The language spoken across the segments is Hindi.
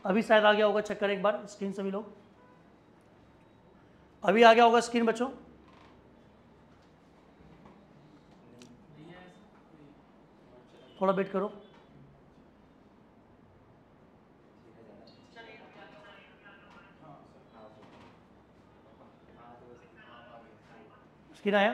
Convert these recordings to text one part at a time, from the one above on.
अभी शायद आ गया होगा, चेक करें एक बार स्क्रीन सभी लोग। अभी आ गया होगा स्क्रीन बच्चों? थोड़ा वेट करो। स्क्रीन आया?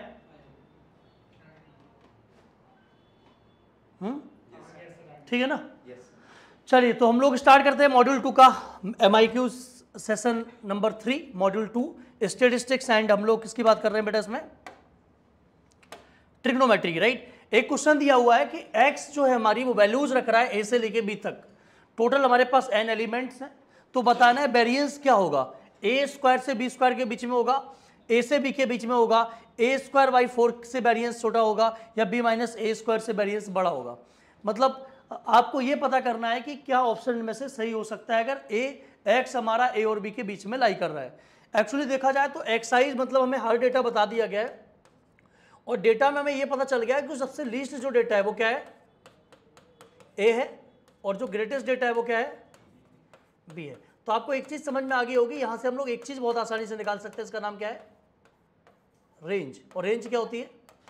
ठीक है ना? चलिए तो हम लोग स्टार्ट करते हैं मॉड्यूल 2 का MIQ session number 3 module 2 statistics and हम लोग किसकी बात कर रहे हैं बेटा इसमें? ट्रिग्नोमेट्री की, राइट। एक क्वेश्चन दिया हुआ है कि x जो है हमारी वो वैल्यूज रख रहा है a से लेके b तक, टोटल हमारे पास n एलिमेंट्स हैं, तो बताना है वेरिएंस क्या होगा, a स्क्वायर से b स्क्वायर के बीच में होगा, a से b के बीच में होगा, a स्क्वायर बाई 4 से वेरिएंस छोटा होगा, या b माइनस a स्क्वायर से वेरिएंस बड़ा होगा। मतलब आपको ये पता करना है कि क्या ऑप्शन में से सही हो सकता है अगर x हमारा a और b के बीच में लाई कर रहा है। एक्चुअली देखा जाए तो एक्साइज मतलब हमें हर डेटा बता दिया गया है, और डेटा में हमें यह पता चल गया है कि सबसे लीस्ट जो डेटा है वो क्या है, a है, और जो ग्रेटेस्ट डेटा है वो क्या है, b है। तो आपको एक चीज समझ में आ गई होगी, यहां से हम लोग एक चीज बहुत आसानी से निकाल सकते हैं, इसका नाम क्या है, रेंज। और रेंज क्या होती है,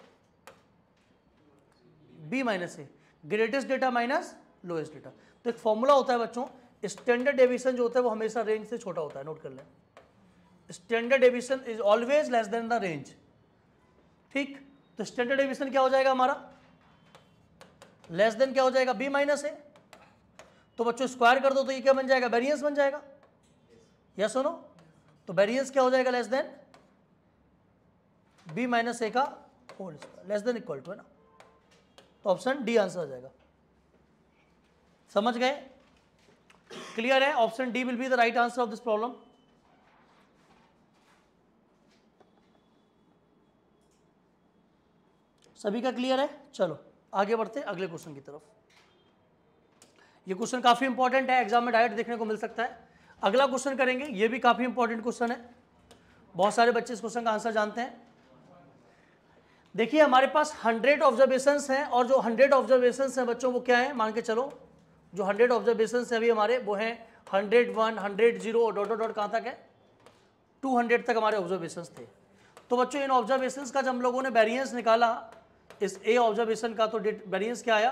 b minus a, greatest data minus lowest data. तो एक फॉर्मूला होता है बच्चों, स्टैंडर्ड डेविएशन जो होता है वो हमेशा रेंज से छोटा होता है, नोट कर लें। Standard deviation is always less than the range, ठीक। तो स्टैंडर्ड डेविएशन क्या हो जाएगा हमारा, लेस देन क्या हो जाएगा, b माइनस ए। तो बच्चों स्क्वायर कर दो तो ये क्या बन जाएगा, वेरिएंस बन जाएगा, या सुनो। तो वेरिएंस क्या हो जाएगा, less than b minus a का whole square, less than equal to, है ना। तो ऑप्शन डी आंसर हो जाएगा। समझ गए, क्लियर है? Option D will be the right answer of this problem. सभी का क्लियर है? चलो आगे बढ़ते हैं अगले क्वेश्चन की तरफ। ये क्वेश्चन काफी इंपॉर्टेंट है, एग्जाम में डायरेक्ट देखने को मिल सकता है। अगला क्वेश्चन करेंगे, ये भी काफी इंपॉर्टेंट क्वेश्चन है, बहुत सारे बच्चे इस क्वेश्चन का आंसर जानते हैं। देखिए हमारे पास 100 ऑब्जर्वेशंस हैं, और जो 100 ऑब्जर्वेशंस हैं बच्चों वो क्या है, मान के चलो जो 100 ऑब्जर्वेशंस हैं अभी हमारे वो हैं 100, 100, 0 और डॉट डॉट डॉट कहाँ तक है, 200 तक हमारे ऑब्जर्वेशंस थे। तो बच्चों इन ऑब्जर्वेशंस का जब हम लोगों ने वेरिएंस निकाला इस ए ऑब्जर्वेशन का, तो वेरिएंस क्या आया,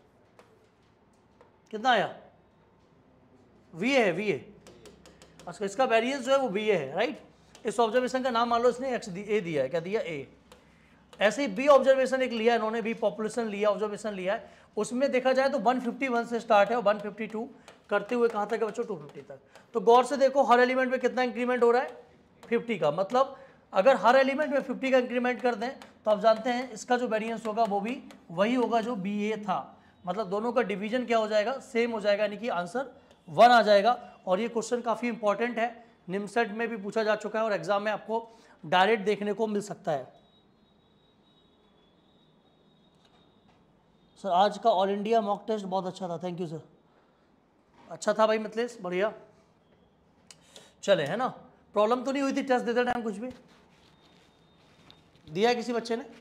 कितना आया, वी है, वी है। अच्छा इसका वेरिएंस जो है वो वी है, राइट। इस ऑब्जर्वेशन का नाम मान लो इसने एक्स ए दिया है, क्या दिया, ए। ऐसे ही बी ऑब्जर्वेशन एक लिया इन्होंने, बी पॉपुलेशन लिया, ऑब्जर्वेशन लिया है, उसमें देखा जाए तो 151 से स्टार्ट है और 152 करते हुए कहाँ तक है बच्चों, 250 तक। तो गौर से देखो हर एलिमेंट में कितना इंक्रीमेंट हो रहा है, 50 का। मतलब अगर हर एलिमेंट में 50 का इंक्रीमेंट कर दें तो आप जानते हैं इसका जो वेरिएंस होगा वो भी वही होगा जो बी ए था। मतलब दोनों का डिवीजन क्या हो जाएगा, सेम हो जाएगा, यानी कि आंसर 1 आ जाएगा। और ये क्वेश्चन काफ़ी इंपॉर्टेंट है, निमसेट में भी पूछा जा चुका है और एग्जाम में आपको डायरेक्ट देखने को मिल सकता है। सर आज का ऑल इंडिया मॉक टेस्ट बहुत अच्छा था, थैंक यू सर। अच्छा था भाई मिथिलेश, बढ़िया। चले, है ना, प्रॉब्लम तो नहीं हुई थी टेस्ट देते टाइम, कुछ भी दिया है किसी बच्चे ने,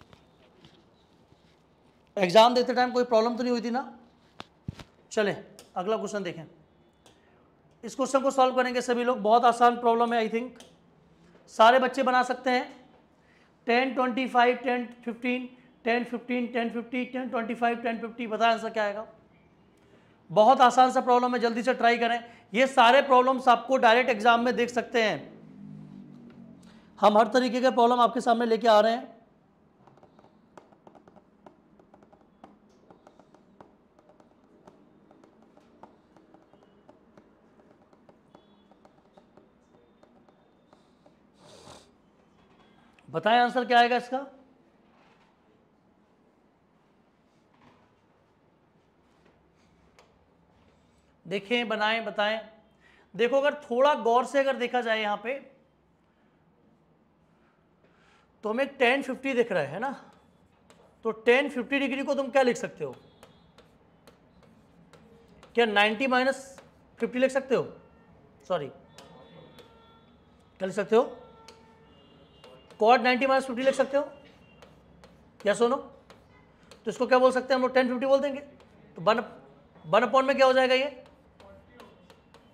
एग्जाम देते टाइम कोई प्रॉब्लम तो नहीं हुई थी ना। चलें अगला क्वेश्चन देखें, इस क्वेश्चन को सॉल्व करेंगे सभी लोग, बहुत आसान प्रॉब्लम है, आई थिंक सारे बच्चे बना सकते हैं। 10, 25, 10, 15, 10, 15, 10, 50, 10, 25, 10, 50, बताएं आंसर क्या आएगा। बहुत आसान सा प्रॉब्लम है, जल्दी से ट्राई करें। ये सारे प्रॉब्लम्स आपको डायरेक्ट एग्जाम में देख सकते हैं, हम हर तरीके के प्रॉब्लम आपके सामने लेके आ रहे हैं। बताएं आंसर क्या आएगा इसका। देखें, बनाएं, बताएं। देखो अगर थोड़ा गौर से अगर देखा जाए यहाँ पे तो हमें 10, 50 दिख रहा है ना, तो 10, 50 डिग्री को तुम क्या लिख सकते हो, क्या 90 माइनस 50 लिख सकते हो, सॉरी क्या लिख सकते हो, कॉट 90 माइनस 50 लिख सकते हो, या सुनो। तो इसको क्या बोल सकते हैं हम लोग, 10, 50 बोल देंगे। तो 1 अपॉन में क्या हो जाएगा ये,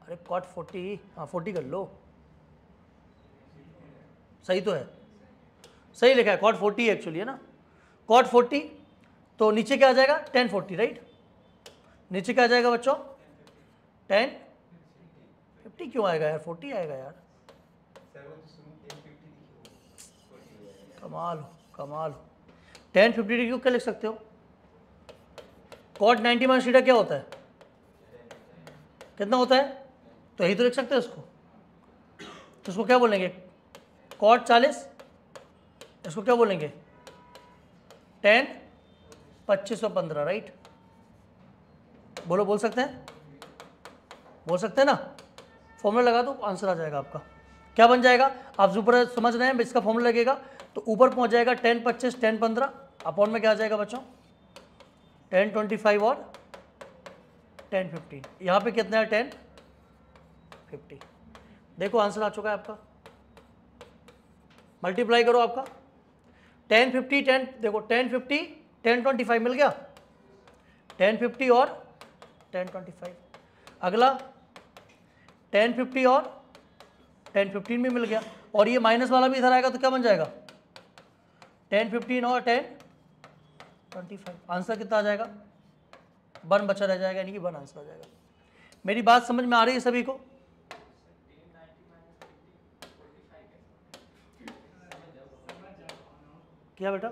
अरे कॉट 40, हाँ 40 कर लो, सही तो है, सही लिखा है, कॉट 40 एक्चुअली है ना, कॉट 40। तो नीचे क्या आ जाएगा 10 40, राइट, नीचे क्या आ जाएगा बच्चों 10 50, क्यों आएगा यार 40 आएगा यार, कमाल हो कमाल हो। 10 50 डिग्री को क्या लिख सकते हो, कॉट 90 माइनस थीटा क्या होता है, कितना होता है, तो यही तो लिख सकते हो इसको, तो इसको क्या बोलेंगे कॉट 40, इसको क्या बोलेंगे 10 2515, राइट, बोलो बोल सकते हैं, बोल सकते हैं ना, फॉर्मूला लगा दो आंसर आ जाएगा आपका, क्या बन जाएगा, आप जो ऊपर समझ रहे हैं इसका फॉर्मूला लगेगा, तो ऊपर पहुंच जाएगा 10 25 10 15, अपॉन में क्या आ जाएगा बच्चों 10 25 और 10 15, यहाँ पे कितना है 10 50, देखो आंसर आ चुका है आपका, मल्टीप्लाई करो आपका 10 50 10, देखो 10 50 10 25 मिल गया, 10 50 और 10 25, अगला 10 50 और 10 15 भी मिल गया, और ये माइनस वाला भी इधर आएगा तो क्या बन जाएगा 10 15 और 10 25, आंसर कितना आ जाएगा 1 बचा रह जाएगा, यानी कि 1 आंसर आ जाएगा। मेरी बात समझ में आ रही है सभी को, क्या बेटा,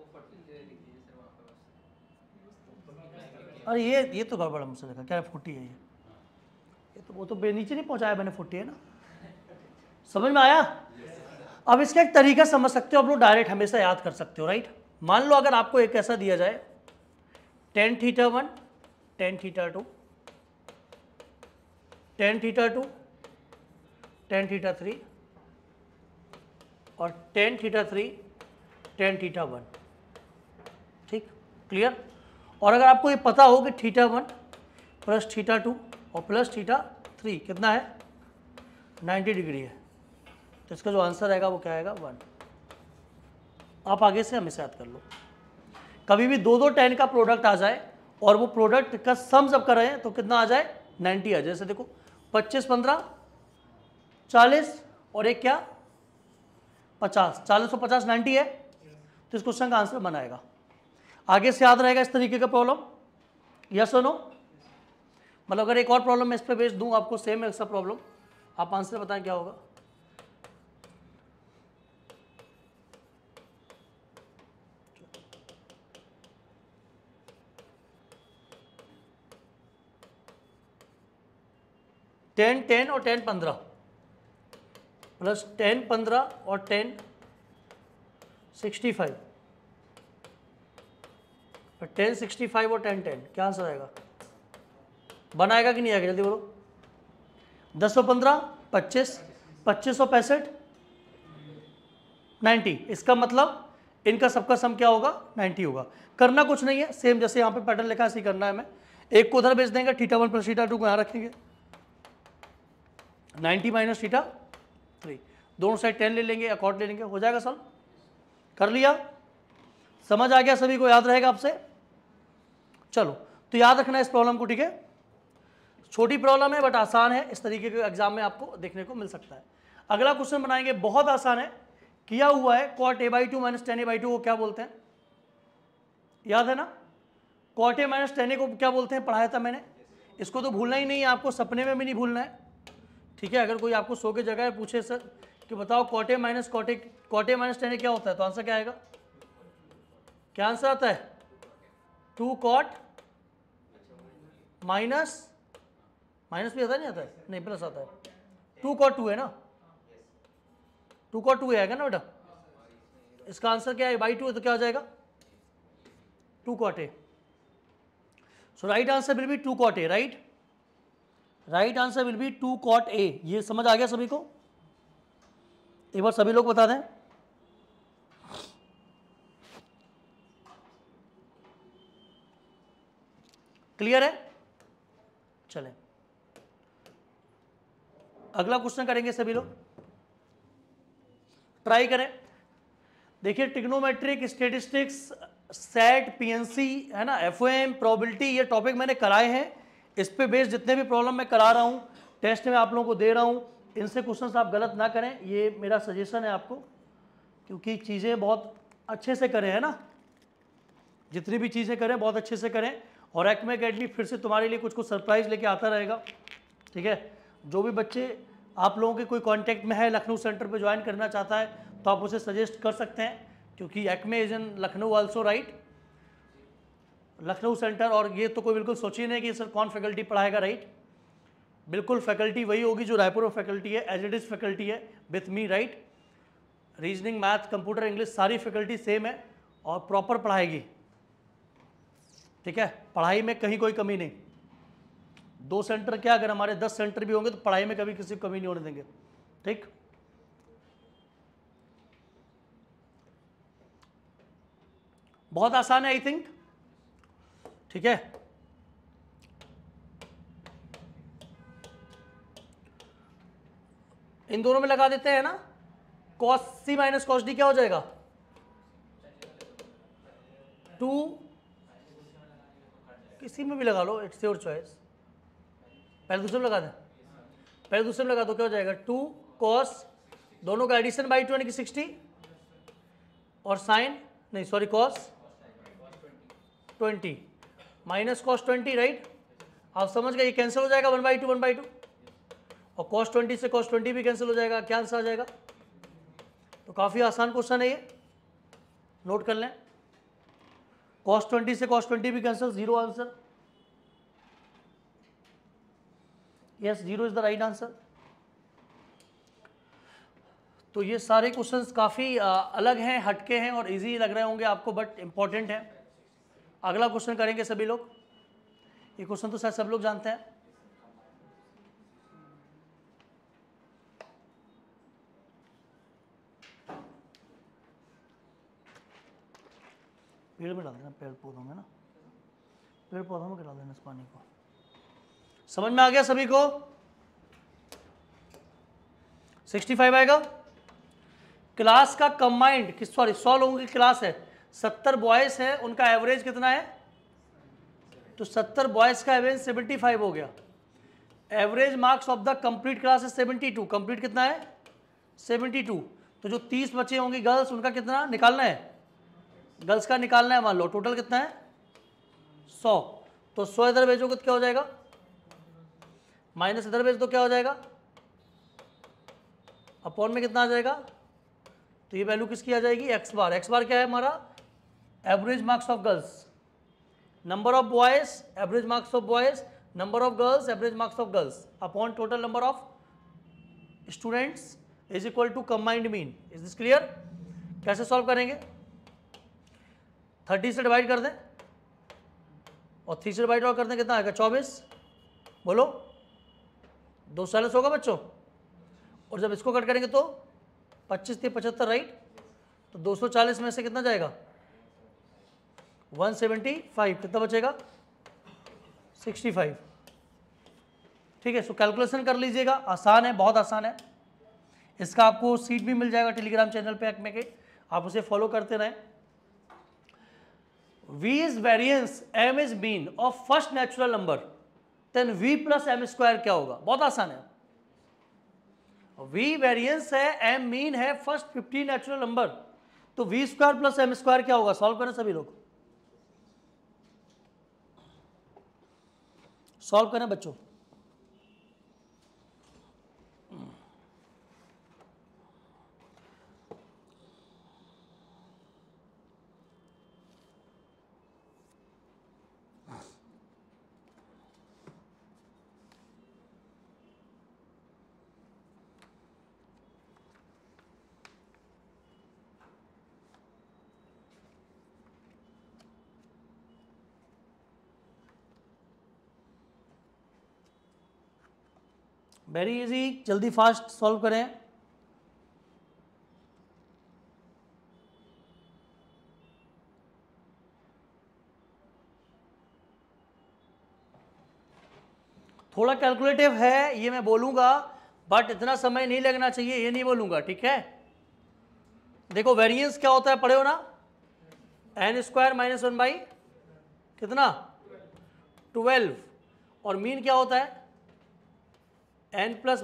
अरे ये तो गड़बड़ मुझसे देखा, क्या 40 है ये तो, वो तो नीचे नहीं पहुंचाया मैंने, 40 है ना, समझ में आया। अब इसका एक तरीका समझ सकते हो आप लोग, डायरेक्ट हमेशा याद कर सकते हो, राइट। मान लो अगर आपको एक ऐसा दिया जाए tan theta 1 tan theta 2 tan theta 2 tan theta 3 और tan थीटा 3 tan थीटा 1, ठीक, क्लियर। और अगर आपको ये पता हो कि थीटा 1 प्लस थीटा 2 और प्लस थीटा 3 कितना है 90 डिग्री है, तो इसका जो आंसर आएगा वो क्या आएगा 1। आप आगे से हमेशा याद कर लो, कभी भी दो tan का प्रोडक्ट आ जाए और वो प्रोडक्ट का सम जब कर रहे हैं तो कितना आ जाए 90 आ जाए, जैसे देखो 25 15 40 और एक क्या 50, 40 और 50 90 है, तो इस क्वेश्चन का आंसर बनाएगा, आगे से याद रहेगा इस तरीके का प्रॉब्लम, यस और नो। मतलब अगर एक और प्रॉब्लम मैं इस पर भेज दूं आपको, सेम ऐसा प्रॉब्लम, आप आंसर बताएं क्या होगा। टेन 10 और 10 15 प्लस 10 15 और 10 65, 10 65 और 10 10, क्या आंसर आएगा, बनाएगा कि नहीं आएगा, जल्दी बोलो। 10 और 15 25, 25 और 65 90, इसका मतलब इनका सबका सम क्या होगा 90 होगा। करना कुछ नहीं है, सेम जैसे यहाँ पे पैटर्न लिखा है ऐसे करना है, हमें एक को उधर भेज देंगे, थीटा 1 प्लस थीटा 2 को यहाँ रखेंगे, 90 माइनस थीटा 3, दोनों साइड 10 ले लेंगे या कॉट ले लेंगे, हो जाएगा सॉल्व। कर लिया, समझ आ गया सभी को, याद रहेगा आपसे। चलो तो याद रखना इस प्रॉब्लम को, ठीक है, छोटी प्रॉब्लम है बट आसान है, इस तरीके के एग्जाम में आपको देखने को मिल सकता है। अगला क्वेश्चन बनाएंगे, बहुत आसान है, किया हुआ है, cot a/2 minus tan a/2 को क्या बोलते हैं, याद है ना, cot a minus tan a को क्या बोलते हैं, पढ़ाया था मैंने, इसको तो भूलना ही नहीं है आपको, सपने में भी नहीं भूलना है, ठीक है। अगर कोई आपको सो के जगह पूछे सर कि बताओ cot a minus tan a क्या होता है, तो आंसर क्या आएगा, क्या आंसर आता है 2 कॉट माइनस भी आता नहीं, आता है नहीं, प्लस आता है, 2 कॉट 2 है ना, 2 कॉट 2 आएगा ना बेटा, इसका आंसर क्या है /2 है, तो क्या आ जाएगा 2 cot a। So right answer will be 2 cot a, right answer will be 2 cot a। ये समझ आ गया सभी को, एक बार सभी लोग बता दें। क्लियर है, चलें अगला क्वेश्चन करेंगे सभी लोग, ट्राई करें। देखिए ट्रिग्नोमेट्रिक, स्टैटिस्टिक्स, सेट, पीएनसी है ना, एफओएम, प्रोबेबिलिटी, ये टॉपिक मैंने कराए हैं, इस पे बेस्ड जितने भी प्रॉब्लम मैं करा रहा हूँ टेस्ट में आप लोगों को दे रहा हूँ, इनसे क्वेश्चंस आप गलत ना करें, ये मेरा सजेशन है आपको, क्योंकि चीज़ें बहुत अच्छे से करें, है ना, जितनी भी चीज़ें करें बहुत अच्छे से करें। और एक्मे अकेडमी फिर से तुम्हारे लिए कुछ सरप्राइज लेके आता रहेगा, ठीक है। जो भी बच्चे आप लोगों के कोई कांटेक्ट में है, लखनऊ सेंटर पे ज्वाइन करना चाहता है, तो आप उसे सजेस्ट कर सकते हैं, क्योंकि Acme is in Lucknow also, right, Lucknow centre. और ये तो कोई बिल्कुल सोचिए नहीं कि सर कौन फैकल्टी पढ़ाएगा, राइट, बिल्कुल फैकल्टी वही होगी जो रायपुर में फैकल्टी है, एज इट इज़ फैकल्टी है with me, right. Reasoning, math, computer, English सारी फैकल्टी सेम है और प्रॉपर पढ़ाएगी, ठीक है। पढ़ाई में कहीं कोई कमी नहीं। 2 सेंटर क्या, अगर हमारे 10 सेंटर भी होंगे तो पढ़ाई में कभी किसी को कमी नहीं होने देंगे, ठीक। बहुत आसान है आई थिंक, ठीक है। इन दोनों में लगा देते हैं ना, cos c माइनस cos d क्या हो जाएगा, 2, किसी में भी लगा लो, इट्स योर चॉइस। पहले दूसरे में लगा दें, पहले दूसरे में लगा दो, क्या हो जाएगा 2 cos, दोनों का एडिशन बाई 2 यानी कि 60, और साइन नहीं सॉरी cos 20 माइनस cos 20, राइट। आप समझ गए, ये कैंसिल हो जाएगा 1/2 1/2, और cos 20 से cos 20 भी कैंसिल हो जाएगा, क्या आंसर आ जाएगा। तो काफ़ी आसान क्वेश्चन है ये, नोट कर लें। cos 20 से cos 20 भी cancel, 0 answer. Yes, 0 is the right answer. तो ये सारे क्वेश्चंस काफ़ी अलग हैं, हटके हैं और इजी लग रहे होंगे आपको, बट इंपॉर्टेंट है। अगला क्वेश्चन करेंगे सभी लोग, ये क्वेश्चन तो शायद सब लोग जानते हैं। पेड़ में डाल देना, पेड़ पौधों में ना, पेड़ पौधों में डाल देना इस पानी को। समझ में आ गया सभी को। 65 आएगा। क्लास का कंबाइंड, सॉरी 100 लोगों की क्लास है, 70 बॉयज है, उनका एवरेज कितना है, तो 70 बॉयज का एवरेज 75 हो गया। Average marks of the complete class है 72, कंप्लीट कितना है 72। तो जो 30 बचे होंगे गर्ल्स, उनका कितना निकालना है, गर्ल्स का निकालना है, मान लो टोटल कितना है 100। तो 100 इधर भेजोगे तो क्या हो जाएगा, माइनस इधर भेज दो क्या हो जाएगा, अपॉन में कितना आ जाएगा, तो ये वैल्यू किसकी आ जाएगी, एक्स बार। एक्स बार क्या है हमारा, average marks of girls, number of boys average marks of boys, number of girls average marks of girls, upon total number of students is equal to combined mean. Is this clear. कैसे सॉल्व करेंगे, 30 से डिवाइड कर दें और 3 से डिवाइड और कर दें, कितना आएगा 24, बोलो 240 होगा बच्चों। और जब इसको कट करेंगे तो 25 से 75, राइट। तो 240 में से कितना जाएगा 175, कितना बचेगा 65, ठीक है। सो कैलकुलेशन कर लीजिएगा, आसान है, बहुत आसान है। इसका आपको सीट भी मिल जाएगा टेलीग्राम चैनल पे एक्मे के, आप उसे फॉलो करते रहें। V is variance, M is mean of first natural number, then V plus M square क्या होगा, बहुत आसान है। V वेरिएंस है, M मीन है, फर्स्ट 50 नेचुरल नंबर, तो V square plus M square क्या होगा, सॉल्व करें सभी लोग, सॉल्व करें बच्चों। वेरी इजी, जल्दी फास्ट सॉल्व करें। थोड़ा कैलकुलेटिव है ये मैं बोलूंगा, बट इतना समय नहीं लगना चाहिए ये नहीं बोलूंगा, ठीक है। देखो वेरिएंस क्या होता है, पढ़े हो ना, एन स्क्वायर माइनस 1 बाई कितना 12, और मीन क्या होता है n प्लस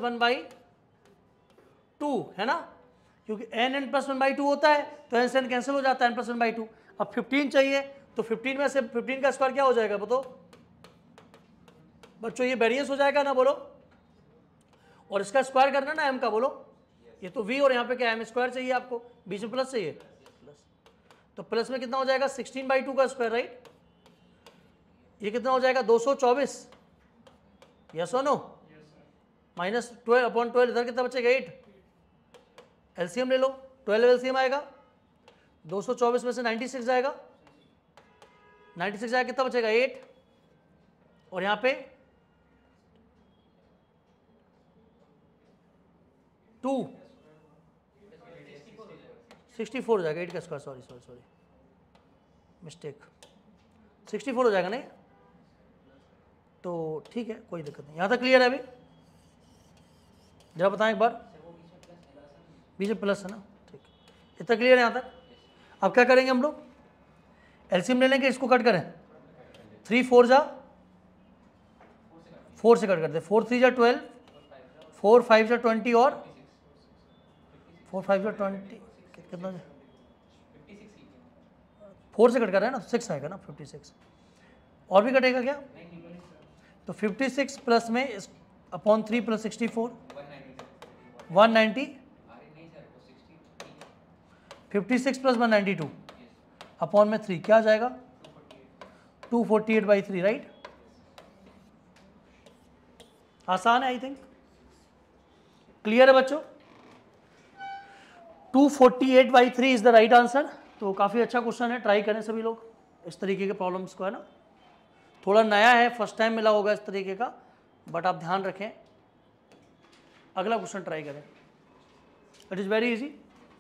1/2 है ना, क्योंकि n प्लस 1/2 होता है तो n से n कैंसिल हो जाता है, n प्लस 1/2। अब 15 चाहिए तो 15 में से 15 का स्क्वायर क्या हो जाएगा बताओ बच्चों, ये वेरिएंस हो जाएगा ना, बोलो। और इसका स्क्वायर करना ना m का, बोलो। ये तो v और यहाँ पे क्या m स्क्वायर चाहिए आपको, बीच में प्लस चाहिए, प्लस। तो प्लस में कितना हो जाएगा 16/2 का स्क्वायर, राइट। ये कितना हो जाएगा 224, यस और नो, माइनस 12/12 इधर कितना बचेगा 8। एलसीएम ले लो, 12 एलसीएम आएगा, 224 में से 96 जाएगा, 96 जाएगा कितना बचेगा 8, और यहाँ पे 2 64 हो जाएगा, 8 का स्क्वायर, सॉरी मिस्टेक, 64 हो जाएगा नहीं, तो ठीक है कोई दिक्कत नहीं। यहाँ तक क्लियर है अभी, जरा बताएं एक बार, बीच में प्लस है ना, ठीक, इतना क्लियर है यहाँ तक। अब क्या करेंगे हम लोग, एलसीएम ले लेंगे, इसको कट करें, 3 4 जा 4 से कट करते, 4 3 जा 12, 4 5 जा 20 और 4 5 जा 20 कितना, 4 से कट कर रहे हैं ना, 6 आएगा ना 56, और भी कटेगा क्या, तो 56 प्लस में अपॉन 3 प्लस 64 190, 56 प्लस 192 अपॉन में 3 क्या आ जाएगा 248/3, राइट। आसान है आई थिंक, क्लियर है बच्चों, 248/3 इज द राइट आंसर। तो काफ़ी अच्छा क्वेश्चन है, ट्राई करें सभी लोग इस तरीके के प्रॉब्लम्स को, है ना। थोड़ा नया है, फर्स्ट टाइम मिला होगा इस तरीके का, बट आप ध्यान रखें, अगला क्वेश्चन ट्राई करें, इट इज़ वेरी इजी।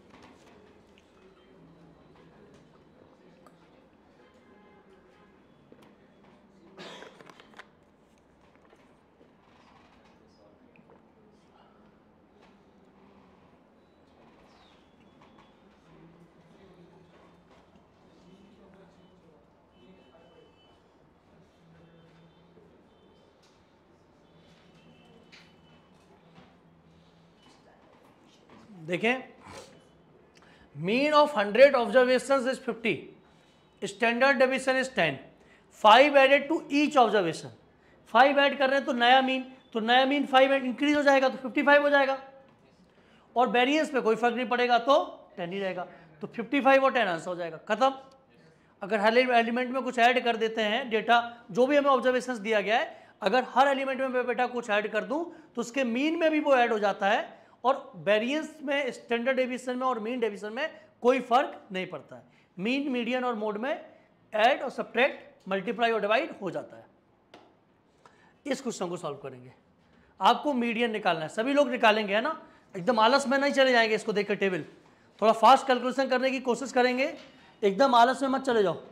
देखें, mean of 100 observations is 50, standard deviation is 10, 5 added to each observation, 5 add कर रहे हैं तो नया मीन 5 इंक्रीज हो जाएगा तो 55 हो जाएगा, और वेरिएंस पे कोई फर्क नहीं पड़ेगा तो 10 ही रहेगा, तो 55 और 10 आंसर हो जाएगा, खत्म। अगर हर एलिमेंट में कुछ ऐड कर देते हैं, डेटा जो भी हमें ऑब्जर्वेशंस दिया गया है, अगर हर एलिमेंट में बेटा कुछ ऐड कर दूं तो उसके मीन में भी वो ऐड हो जाता है, और वेरिएंस में, स्टैंडर्ड डेविएशन में और मीन डेविएशन में कोई फर्क नहीं पड़ता है। मीन, मीडियन और मोड में ऐड और सब्ट्रैक्ट, मल्टीप्लाई और डिवाइड हो जाता है। इस क्वेश्चन को सॉल्व करेंगे, आपको मीडियन निकालना है, सभी लोग निकालेंगे, है ना, एकदम आलस में नहीं चले जाएंगे, इसको देखकर टेबल थोड़ा फास्ट कैलकुलेशन करने की कोशिश करेंगे, एकदम आलस में मत चले जाओ।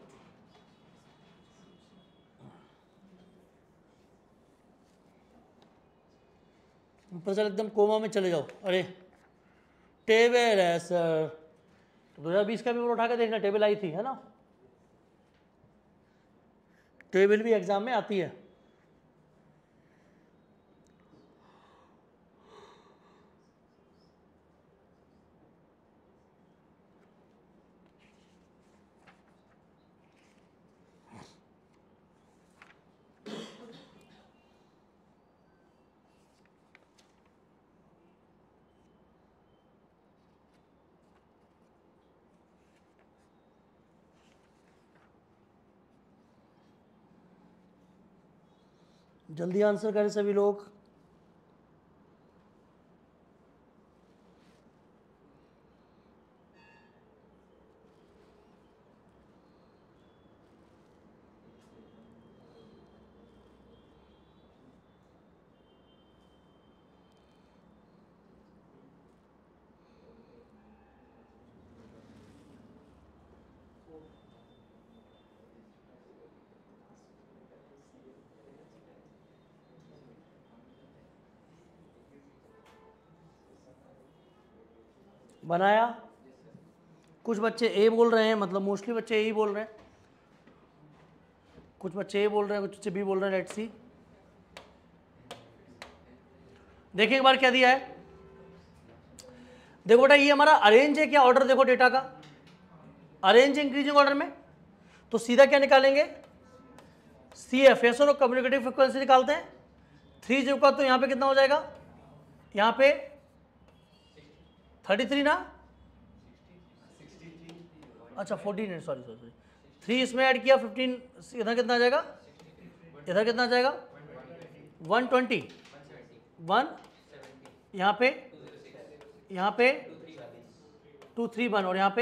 चल एकदम कोमा में चले जाओ, अरे टेबल है सर, 2020 का पेपर उठा के देखना, टेबल आई थी, है ना, टेबल भी एग्जाम में आती है। जल्दी आंसर करें सभी लोग। बनाया, कुछ बच्चे ए बोल रहे हैं, मतलब मोस्टली बच्चे ए ही बोल रहे हैं, कुछ बच्चे ए बोल रहे हैं, कुछ बच्चे बी बोल रहे हैं, लेट्स सी। देखिए एक बार क्या दिया है, देखो बेटा ये हमारा अरेंज है क्या ऑर्डर, देखो डेटा का अरेंज इंक्रीजिंग ऑर्डर में, तो सीधा क्या निकालेंगे CF और कम्युनिकेटिव फ्रीक्वेंसी निकालते हैं 3 जो का, तो यहाँ पे कितना हो जाएगा, यहाँ पे 33 ना, अच्छा 14 है, सॉरी 3 इसमें ऐड किया 15, इधर कितना आ जाएगा, इधर कितना आ जाएगा 120 1, यहाँ पे 231 और यहाँ पे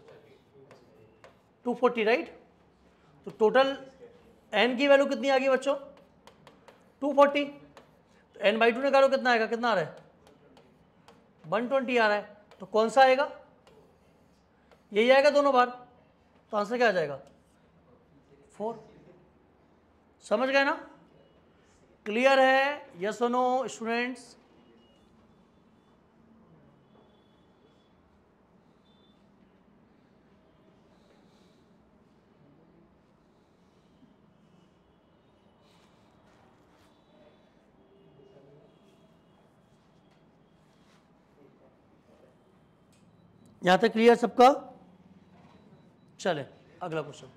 240 राइट। तो टोटल n की वैल्यू कितनी आ गई बच्चों 240, तो n/2 निकालो कितना आएगा, कितना आ रहा है 120 आ रहा है, तो कौन सा आएगा, यही आएगा दोनों बार, तो आंसर क्या आ जाएगा 4। समझ गए ना, क्लियर है, यस और नो स्टूडेंट्स। यहां तक क्लियर सबका, चले अगला क्वेश्चन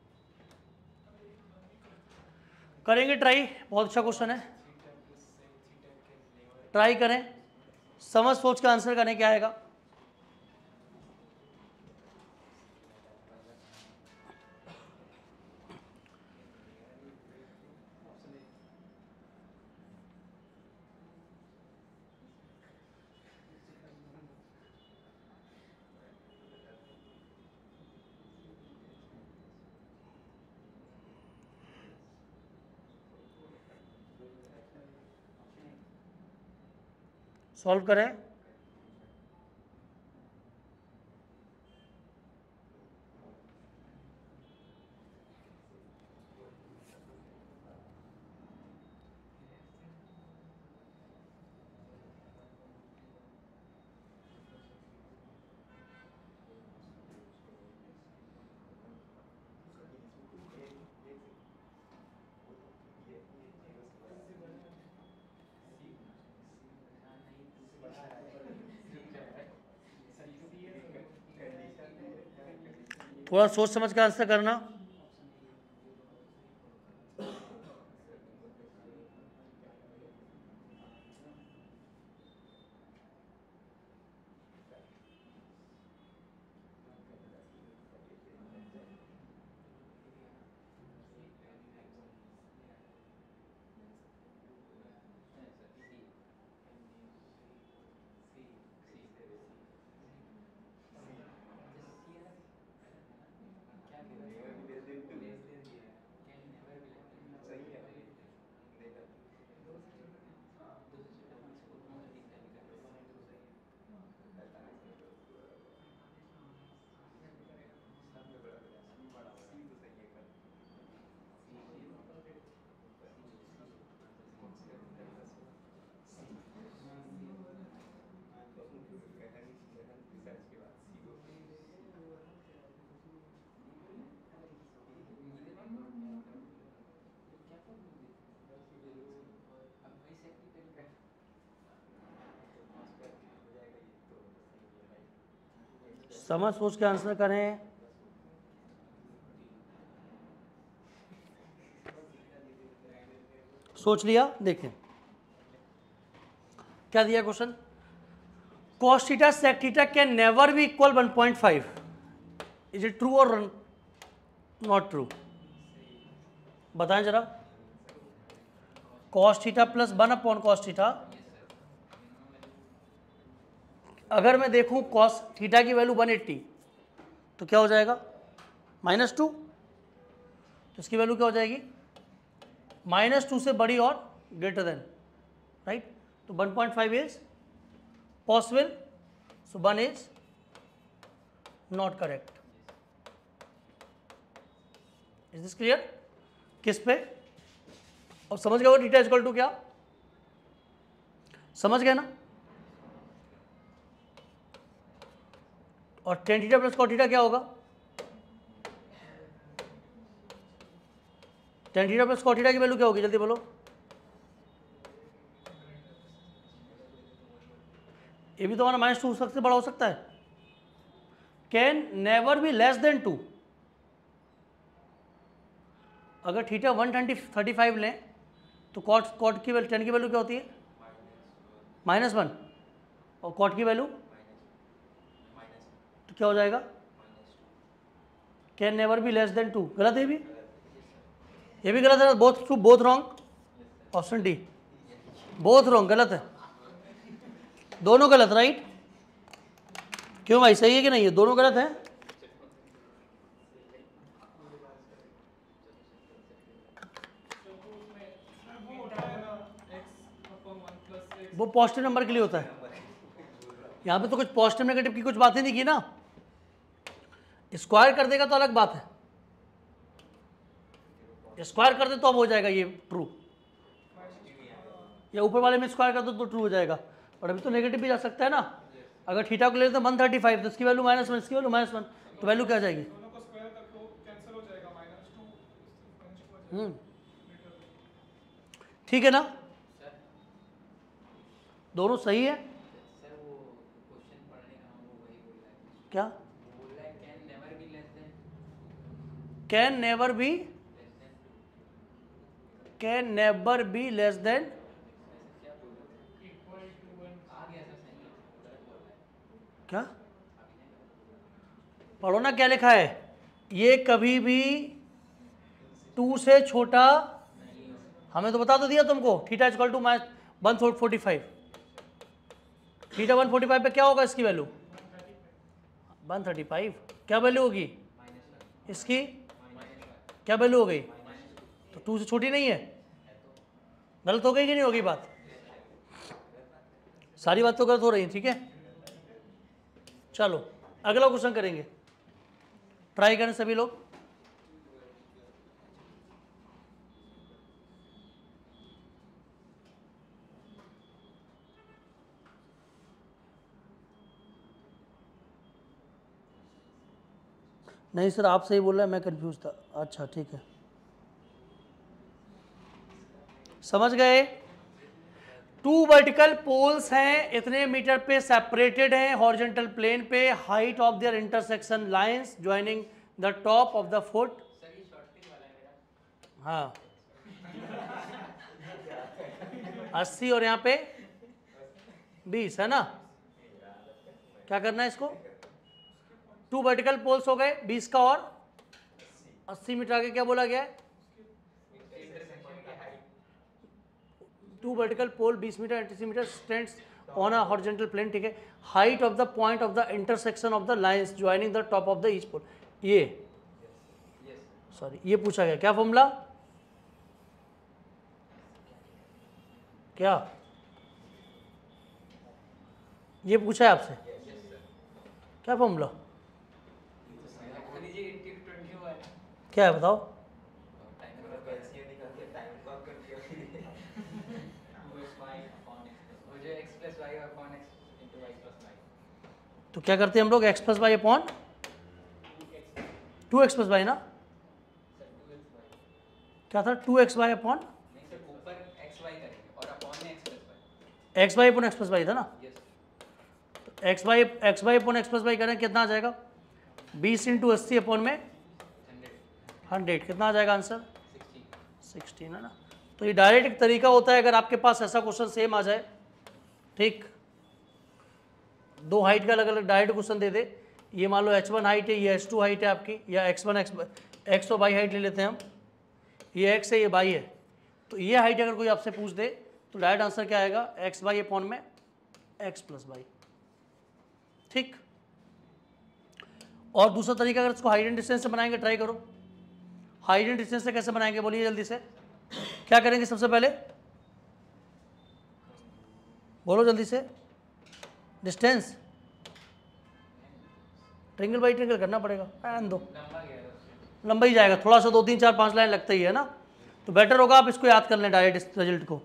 करेंगे ट्राई, बहुत अच्छा क्वेश्चन है, ट्राई करें, समझ सोच का आंसर करें क्या आएगा। सॉल्व करें, थोड़ा सोच समझ का आंसर करना। समझ सोच के आंसर करें। सोच लिया, देखें क्या दिया question, cos theta sec theta can never be equal 1.5, is it true और नॉट ट्रू, बताएं जरा। cos theta plus 1 cos theta, अगर मैं देखूं cos थीटा की वैल्यू 180 तो क्या हो जाएगा -2, तो इसकी वैल्यू क्या हो जाएगी -2 से बड़ी और ग्रेटर देन, राइट। तो 1.5 is possible, so 1 is not correct. Is this clear, किस पे, अब समझ गए वो थीटा इक्वल टू क्या, समझ गए ना। और tan theta plus cot theta क्या होगा, tan theta plus cot theta की वैल्यू क्या होगी, जल्दी बोलो। ये भी तो हमारा -2 से बड़ा हो सकता है। Can never be less than 2। अगर थीटा 135 लें तो कॉट की वैल्यू, टेन की वैल्यू क्या होती है? -1। और कॉट की वैल्यू तो क्या हो जाएगा? Can never be less than 2। गलत है ये भी गलत है। Both true both wrong. Option D both wrong, गलत है, दोनों गलत, राइट? क्यों भाई, सही है कि नहीं है? दोनों गलत है। वो पॉजिटिव नंबर के लिए होता है। यहाँ पे तो कुछ पॉजिटिव नेगेटिव की कुछ बातें नहीं की ना। स्क्वायर कर देगा तो अलग बात है, स्क्वायर कर दे तो अब हो जाएगा ये ट्रू, या ऊपर वाले में स्क्वायर कर दो तो ट्रू हो जाएगा। और अभी तो नेगेटिव भी जा सकता है ना। अगर थीटा को ले लेते हैं 135 तो इसकी वैल्यू -1, इसकी वैल्यू -1, तो वैल्यू क्या आ जाएगी? ठीक है ना, दोनों सही है। क्या? Can never be less than, क्या पढ़ो ना क्या लिखा है। ये कभी भी 2 से छोटा, हमें तो बता तो दिया तुमको, थीटा इक्वल टू -145। थीटा 145 पे क्या होगा इसकी वैल्यू? 135। क्या वैल्यू होगी इसकी? क्या वैल्यू हो गई? तो 2 से छोटी नहीं है। गलत हो गई कि नहीं होगी बात? सारी बात तो गलत हो रही है, ठीक है। चलो अगला क्वेश्चन करेंगे, ट्राई करें सभी लोग। नहीं सर आप सही बोल रहे हैं, मैं कंफ्यूज था। अच्छा ठीक है, समझ गए। 2 वर्टिकल पोल्स हैं, इतने मीटर पे सेपरेटेड हैं हॉरिजॉन्टल प्लेन पे, height of their intersection lines joining the top of the foot. हाँ 80 और यहाँ पे 20 है ना। क्या करना है इसको? 2 वर्टिकल पोल्स हो गए 20 का, और 80 मीटर आगे क्या बोला गया है? 2 vertical pole 20 metre 80 metre stands on a horizontal plane, ठीक है। Height of the point of the intersection of the lines joining the top of the each pole. ये सॉरी ये पूछा गया, क्या फॉर्मूला? क्या ये पूछा है आपसे? क्या फॉर्मूला क्या है बताओ? तो क्या करते हैं हम लोग? x plus y upon 2x plus y ना। क्या था? 2x y upon x y upon x plus y था ना। तो x y upon x plus y करें कितना आ जाएगा? 20 × 80 अपॉन में 100, कितना आ जाएगा आंसर? 16 है ना। तो ये डायरेक्ट एक तरीका होता है, अगर आपके पास ऐसा क्वेश्चन सेम आ जाए, ठीक, 2 हाइट का अलग अलग डायरेक्ट क्वेश्चन दे दे। ये मान लो h1 हाइट है, ये h2 हाइट है आपकी, या x1 x और y हाइट ले लेते हैं हम, ये x है ये y है। तो ये हाइट अगर कोई आपसे पूछ दे तो डायरेक्ट आंसर क्या आएगा? एक्स वाई अपॉन में x प्लस वाई, ठीक। और दूसरा तरीका अगर इसको हाइट एंड डिस्टेंस से बनाएंगे, ट्राई करो। हाइट एंड डिस्टेंस से कैसे बनाएंगे बोलिए जल्दी से। क्या करेंगे सबसे पहले? बोलो जल्दी से। डिस्टेंस ट्रिंगल बाई ट्रिंगल करना पड़ेगा, एंड दो लंबा ही जाएगा, थोड़ा सा 2 3 4 5 लाइन लगता ही है ना। तो बेटर होगा आप इसको याद कर लें, डायरेक्ट रिजल्ट को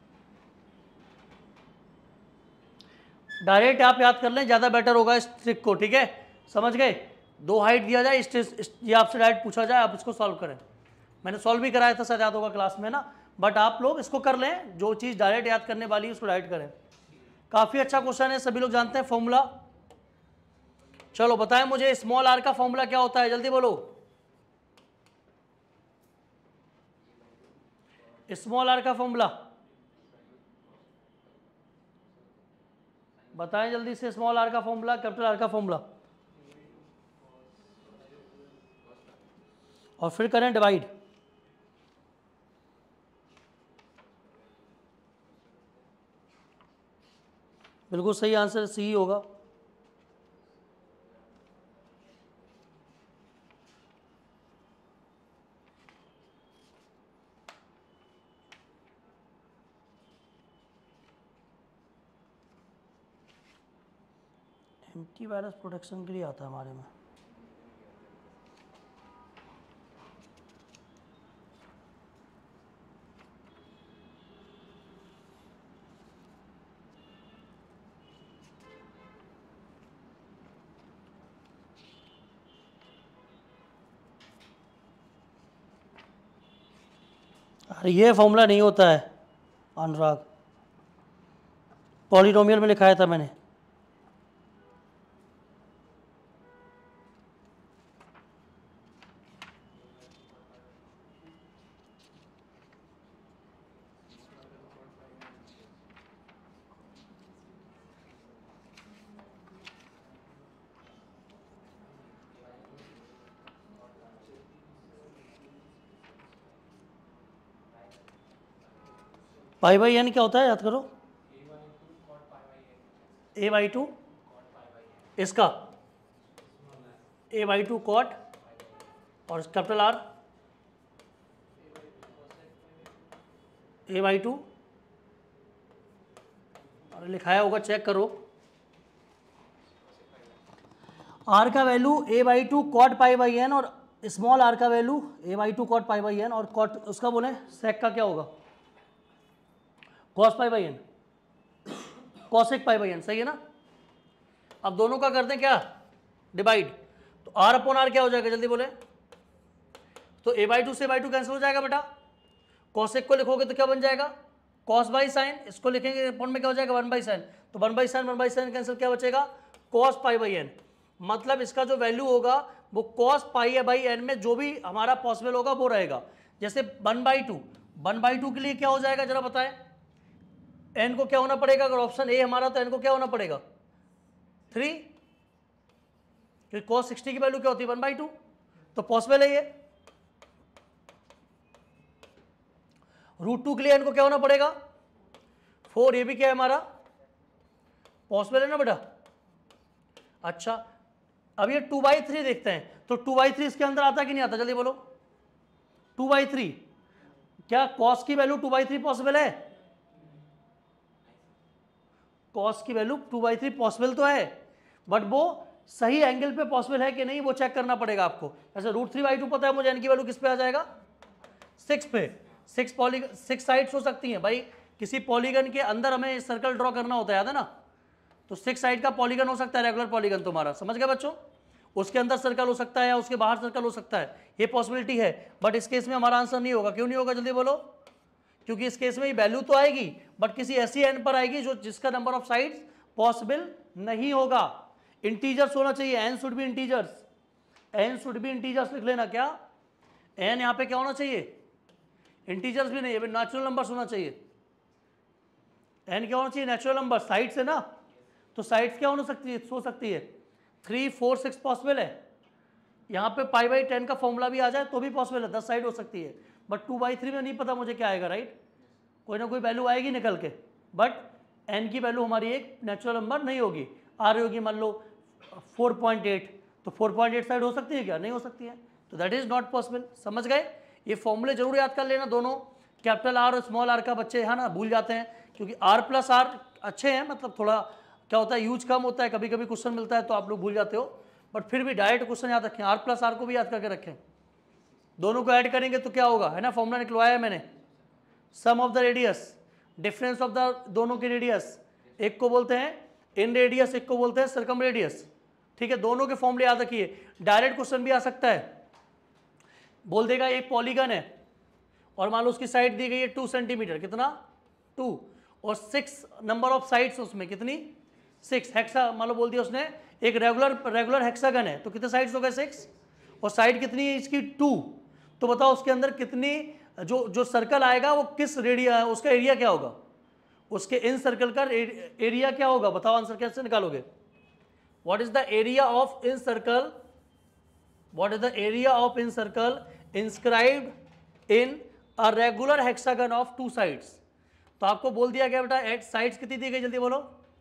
डायरेक्ट आप याद कर लें, ज़्यादा बेटर होगा इस ट्रिक को, ठीक है। समझ गए? 2 हाइट दिया जाए, ये आपसे डायरेक्ट पूछा जाए, आप इसको सॉल्व करें। मैंने सॉल्व भी कराया था, शायद याद होगा क्लास में ना, बट आप लोग इसको कर लें, जो चीज़ डायरेक्ट याद करने वाली है उसको डायरेक्ट करें, काफी अच्छा क्वेश्चन है, सभी लोग जानते हैं फॉर्मूला। चलो बताएं मुझे स्मॉल आर का फॉर्मूला क्या होता है, जल्दी बोलो। स्मॉल आर का फॉर्मूला बताएं जल्दी से। स्मॉल आर का फॉर्मूला, कैपिटल आर का फॉर्मूला, और फिर करें डिवाइड। बिल्कुल सही आंसर सी होगा। एंटीवायरस प्रोटेक्शन के लिए आता है हमारे में। अरे ये फॉर्मूला नहीं होता है अनुराग, पॉलिनोमियल में लिखाया था मैंने। पाई बाई एन क्या होता है, याद करो। ए बाई टू, इसका ए बाई टू कॉट, और capital R a by two, और लिखाया होगा चेक करो। आर का value a by two cot pi by n, और स्मॉल आर का value a by two cot pi by n, और कॉट उसका बोले सेक का क्या होगा, cos pi by n, cosec pi by n, सही है ना। अब दोनों का करते हैं क्या, डिवाइड। तो आर अपॉन आर क्या हो जाएगा, जल्दी बोले। तो ए बाई टू से बाई टू कैंसिल हो जाएगा बेटा। कॉसेक को लिखोगे तो क्या बन जाएगा, कॉस बाई साइन। इसको लिखेंगे अपॉन में क्या हो जाएगा, वन बाई साइन। तो वन बाई साइन कैंसिल, क्या बचेगा, कॉस पाई बाई एन। मतलब इसका जो वैल्यू होगा वो कॉस पाई बाई एन में जो भी हमारा पॉसिबल होगा वो रहेगा। जैसे वन बाई टू के लिए क्या हो जाएगा जरा बताएं, एन को क्या होना पड़ेगा, अगर ऑप्शन ए हमारा तो एन को क्या होना पड़ेगा 3, क्योंकि cos 60 की वैल्यू क्या होती है 1/2, तो पॉसिबल है ये। √2 के लिए एन को क्या होना पड़ेगा 4, ये भी क्या है हमारा पॉसिबल है ना बेटा। अच्छा अब ये 2/3 देखते हैं, तो 2/3 इसके अंदर आता कि नहीं आता, जल्दी बोलो। 2/3 क्या cos की वैल्यू 2/3 पॉसिबल है, cos की वैल्यू 2/3 पॉसिबल तो है, बट वो सही एंगल पे पॉसिबल है कि नहीं वो चेक करना पड़ेगा आपको। ऐसे √3/2 पता है मुझे, एन की वैल्यू किस पे आ जाएगा 6 पे। 6 साइड्स हो सकती हैं भाई, किसी पॉलीगन के अंदर हमें सर्कल ड्रॉ करना होता है, याद है ना। तो 6 साइड का पॉलीगन हो सकता है, रेगुलर पॉलीगन तुम्हारा, समझ गए बच्चों। उसके अंदर सर्कल हो सकता है या उसके बाहर सर्कल हो सकता है, ये पॉसिबिलिटी है। बट इस केस में हमारा आंसर नहीं होगा, क्यों नहीं होगा जल्दी बोलो। क्योंकि इस केस में वैल्यू तो आएगी बट किसी ऐसी एंड पर आएगी जो जिसका नंबर ऑफ साइड्स पॉसिबल नहीं होगा। इंटीजर्स होना चाहिए, n should be integers, n should be integers लिख लेना। क्या एन यहां पे क्या होना चाहिए, इंटीजर्स भी नहीं है, नेचुरल नंबर्स होना चाहिए। एन क्या होना चाहिए, नेचुरल नंबर, साइड्स है ना, तो साइड्स क्या हो सकती है 3, 4, 6 पॉसिबल है। यहाँ पे π/10 का फॉर्मूला भी आ जाए तो भी पॉसिबल है, 10 साइड हो सकती है। बट 2/3 में नहीं पता मुझे क्या आएगा, राइट, कोई ना कोई वैल्यू आएगी निकल के। बट एन की वैल्यू हमारी एक नेचुरल नंबर नहीं होगी, आ रही होगी मान लो 4.8, तो 4.8 साइड हो सकती है क्या, नहीं हो सकती है, तो दैट इज नॉट पॉसिबल। समझ गए, ये फॉर्मूले जरूर याद कर लेना दोनों, कैपिटल आर और स्मॉल आर का बच्चे है ना भूल जाते हैं, क्योंकि R+R अच्छे हैं, मतलब थोड़ा क्या होता है यूज कम होता है, कभी कभी क्वेश्चन मिलता है तो आप लोग भूल जाते हो, बट फिर भी डायरेक्ट क्वेश्चन याद रखें, R+R को भी याद करके रखें। दोनों को ऐड करेंगे तो क्या होगा, है ना, फॉर्मूला निकलवाया है मैंने, sum of the radius, difference of the दोनों के रेडियस, एक को बोलते हैं इन रेडियस, एक को बोलते हैं सर्कम रेडियस, ठीक है। दोनों के फॉर्मूले याद रखिए, डायरेक्ट क्वेश्चन भी आ सकता है, बोल देगा एक पॉलीगन है और मान लो उसकी साइड दी गई है 2 सेंटीमीटर, कितना 2, और 6 नंबर ऑफ साइड्स उसमें कितनी 6 हेक्सा, मान लो बोल दिया उसने एक रेगुलर हेक्सागन है तो कितने साइड्स हो गए 6 और साइड कितनी है इसकी 2। तो बताओ उसके अंदर कितनी जो सर्कल आएगा वो किस रेडिया उसका एरिया क्या होगा, उसके इन सर्कल का एरिया क्या होगा, बताओ आंसर कैसे निकालोगे। What is the area of in circle, what is the area of in circle inscribed in a regular hexagon of 2 sides. तो आपको बोल दिया गया बेटा साइड्स कितनी दी गई, जल्दी बोलो।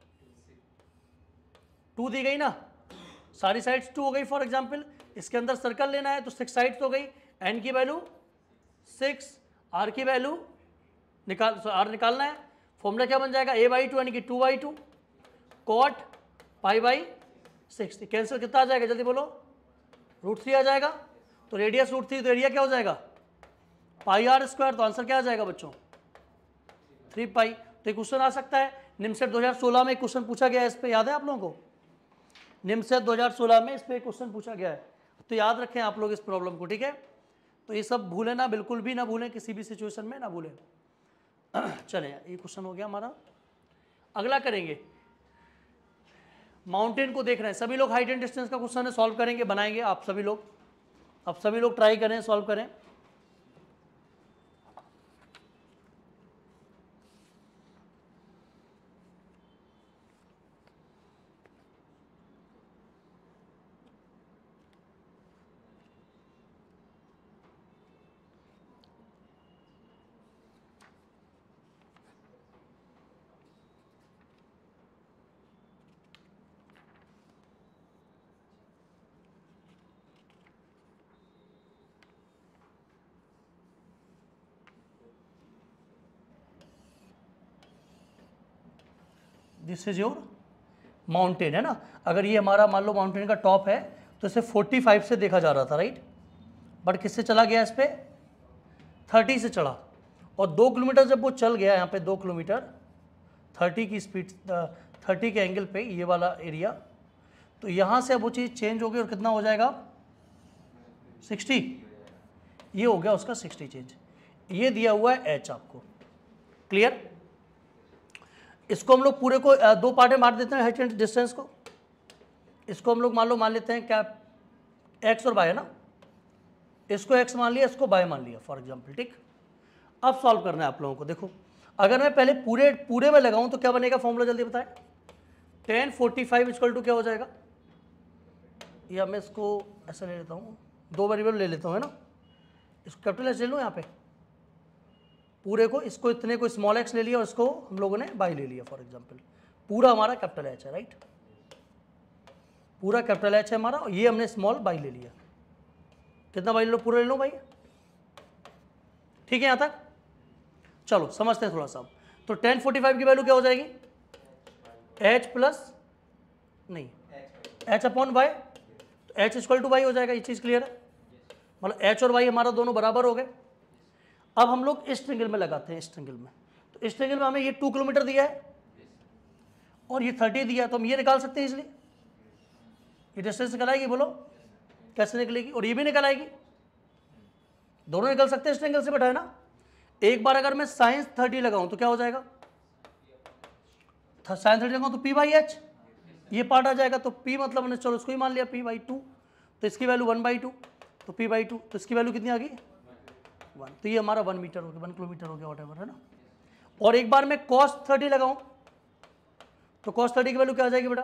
2 दी गई ना, सारी साइड्स 2 हो गई। फॉर एग्जांपल इसके अंदर सर्कल लेना है तो 6 साइड्स हो गई, एन की वैल्यू 6, आर की वैल्यू आर निकालना है। फॉर्मूला क्या बन जाएगा, a/2 यानी कि 2/2 कॉट π/6। कैंसिल कितना आ जाएगा, जल्दी बोलो, √3 आ जाएगा। तो रेडियस √3 तो एरिया क्या हो जाएगा πr²। तो आंसर क्या आ जाएगा बच्चों 3π। तो एक क्वेश्चन आ सकता है निमसेट 2016 में क्वेश्चन पूछा गया है इस पे, याद है आप लोगों को, निमसेट 2016 में इस पे क्वेश्चन पूछा गया है। तो याद रखें आप लोग इस प्रॉब्लम को, ठीक है। तो ये सब भूलें ना, बिल्कुल भी ना भूलें, किसी भी सिचुएशन में ना भूलें। चलें, ये क्वेश्चन हो गया हमारा। अगला करेंगे, माउंटेन को देख रहे हैं सभी लोग, हाइट एंड डिस्टेंस का क्वेश्चन है, सॉल्व करेंगे, बनाएंगे आप सभी लोग ट्राई करें, सॉल्व करें। दिस इज योर माउंटेन है ना। अगर ये हमारा मान लो माउंटेन का टॉप है तो इसे 45 से देखा जा रहा था, राइट, बट किससे चला गया इस पे 30 से चढ़ा। और 2 किलोमीटर जब वो चल गया, यहाँ पे 2 किलोमीटर 30 की स्पीड 30 के एंगल पे ये वाला एरिया, तो यहाँ से अब वो चीज़ चेंज हो गई और कितना हो जाएगा 60, ये हो गया उसका 60 चेंज। ये दिया हुआ है h आपको, क्लियर। इसको हम लोग पूरे को 2 पार्ट में बांट देते हैं, हाइट एंड डिस्टेंस को। इसको हम लोग मान लेते हैं क्या x और y है ना, इसको x मान लिया, इसको y मान लिया फॉर एग्जांपल, ठीक। अब सॉल्व करना है आप लोगों को। देखो अगर मैं पहले पूरे में लगाऊं तो क्या बनेगा फॉर्मूला, जल्दी बताएं। tan 45 इक्वल टू क्या हो जाएगा, या मैं इसको ऐसा ले लेता हूँ, 2 वेरिएबल ले लेता हूँ, है ना। इसको कैपिटल एच ले लूँ यहाँ पे पूरे को, इसको इतने को स्मॉल एक्स ले लिया और इसको हम लोगों ने बाई ले लिया फॉर एग्जांपल। पूरा हमारा कैपिटल एच है, राइट, पूरा कैपिटल एच है हमारा, और ये हमने स्मॉल बाई ले लिया। कितना बाई ले लो, पूरा ले लो भाई, ठीक है यहाँ तक। चलो समझते हैं थोड़ा सा। तो tan 45 की वैल्यू क्या हो जाएगी, h प्लस नहीं h अपॉन वाई, तो h इक्वल टू वाई हो जाएगा। ये चीज़ क्लियर है, मतलब h और y हमारा दोनों बराबर हो गए। अब हम लोग इस ट्रिंगल में लगाते हैं, इस ट्रिंगल में। तो इस ट्रिंगल में हमें ये 2 किलोमीटर दिया है और ये 30 दिया है, तो हम ये निकाल सकते हैं इसलिए। ये डिस्टेंस निकल आएगी, बोलो कैसे निकलेगी, और ये भी निकल आएगी, दोनों निकल सकते हैं इस ट्रिंगल से, बेटा है ना। एक बार अगर मैं साइंस 30 लगाऊं तो क्या हो जाएगा, साइंस 30 लगाऊं तो p/h ये पार्ट आ जाएगा। तो p मतलब हमने चलो इसको ही मान लिया p/2, तो इसकी वैल्यू 1/2, तो p/2, तो इसकी वैल्यू कितनी आ गई 1। तो ये हमारा 1 मीटर हो गया, 1 किलोमीटर हो गया, वॉटेवर, है ना। और एक बार मैं cos 30 लगाऊं तो cos 30 की वैल्यू क्या आ जाएगी बेटा,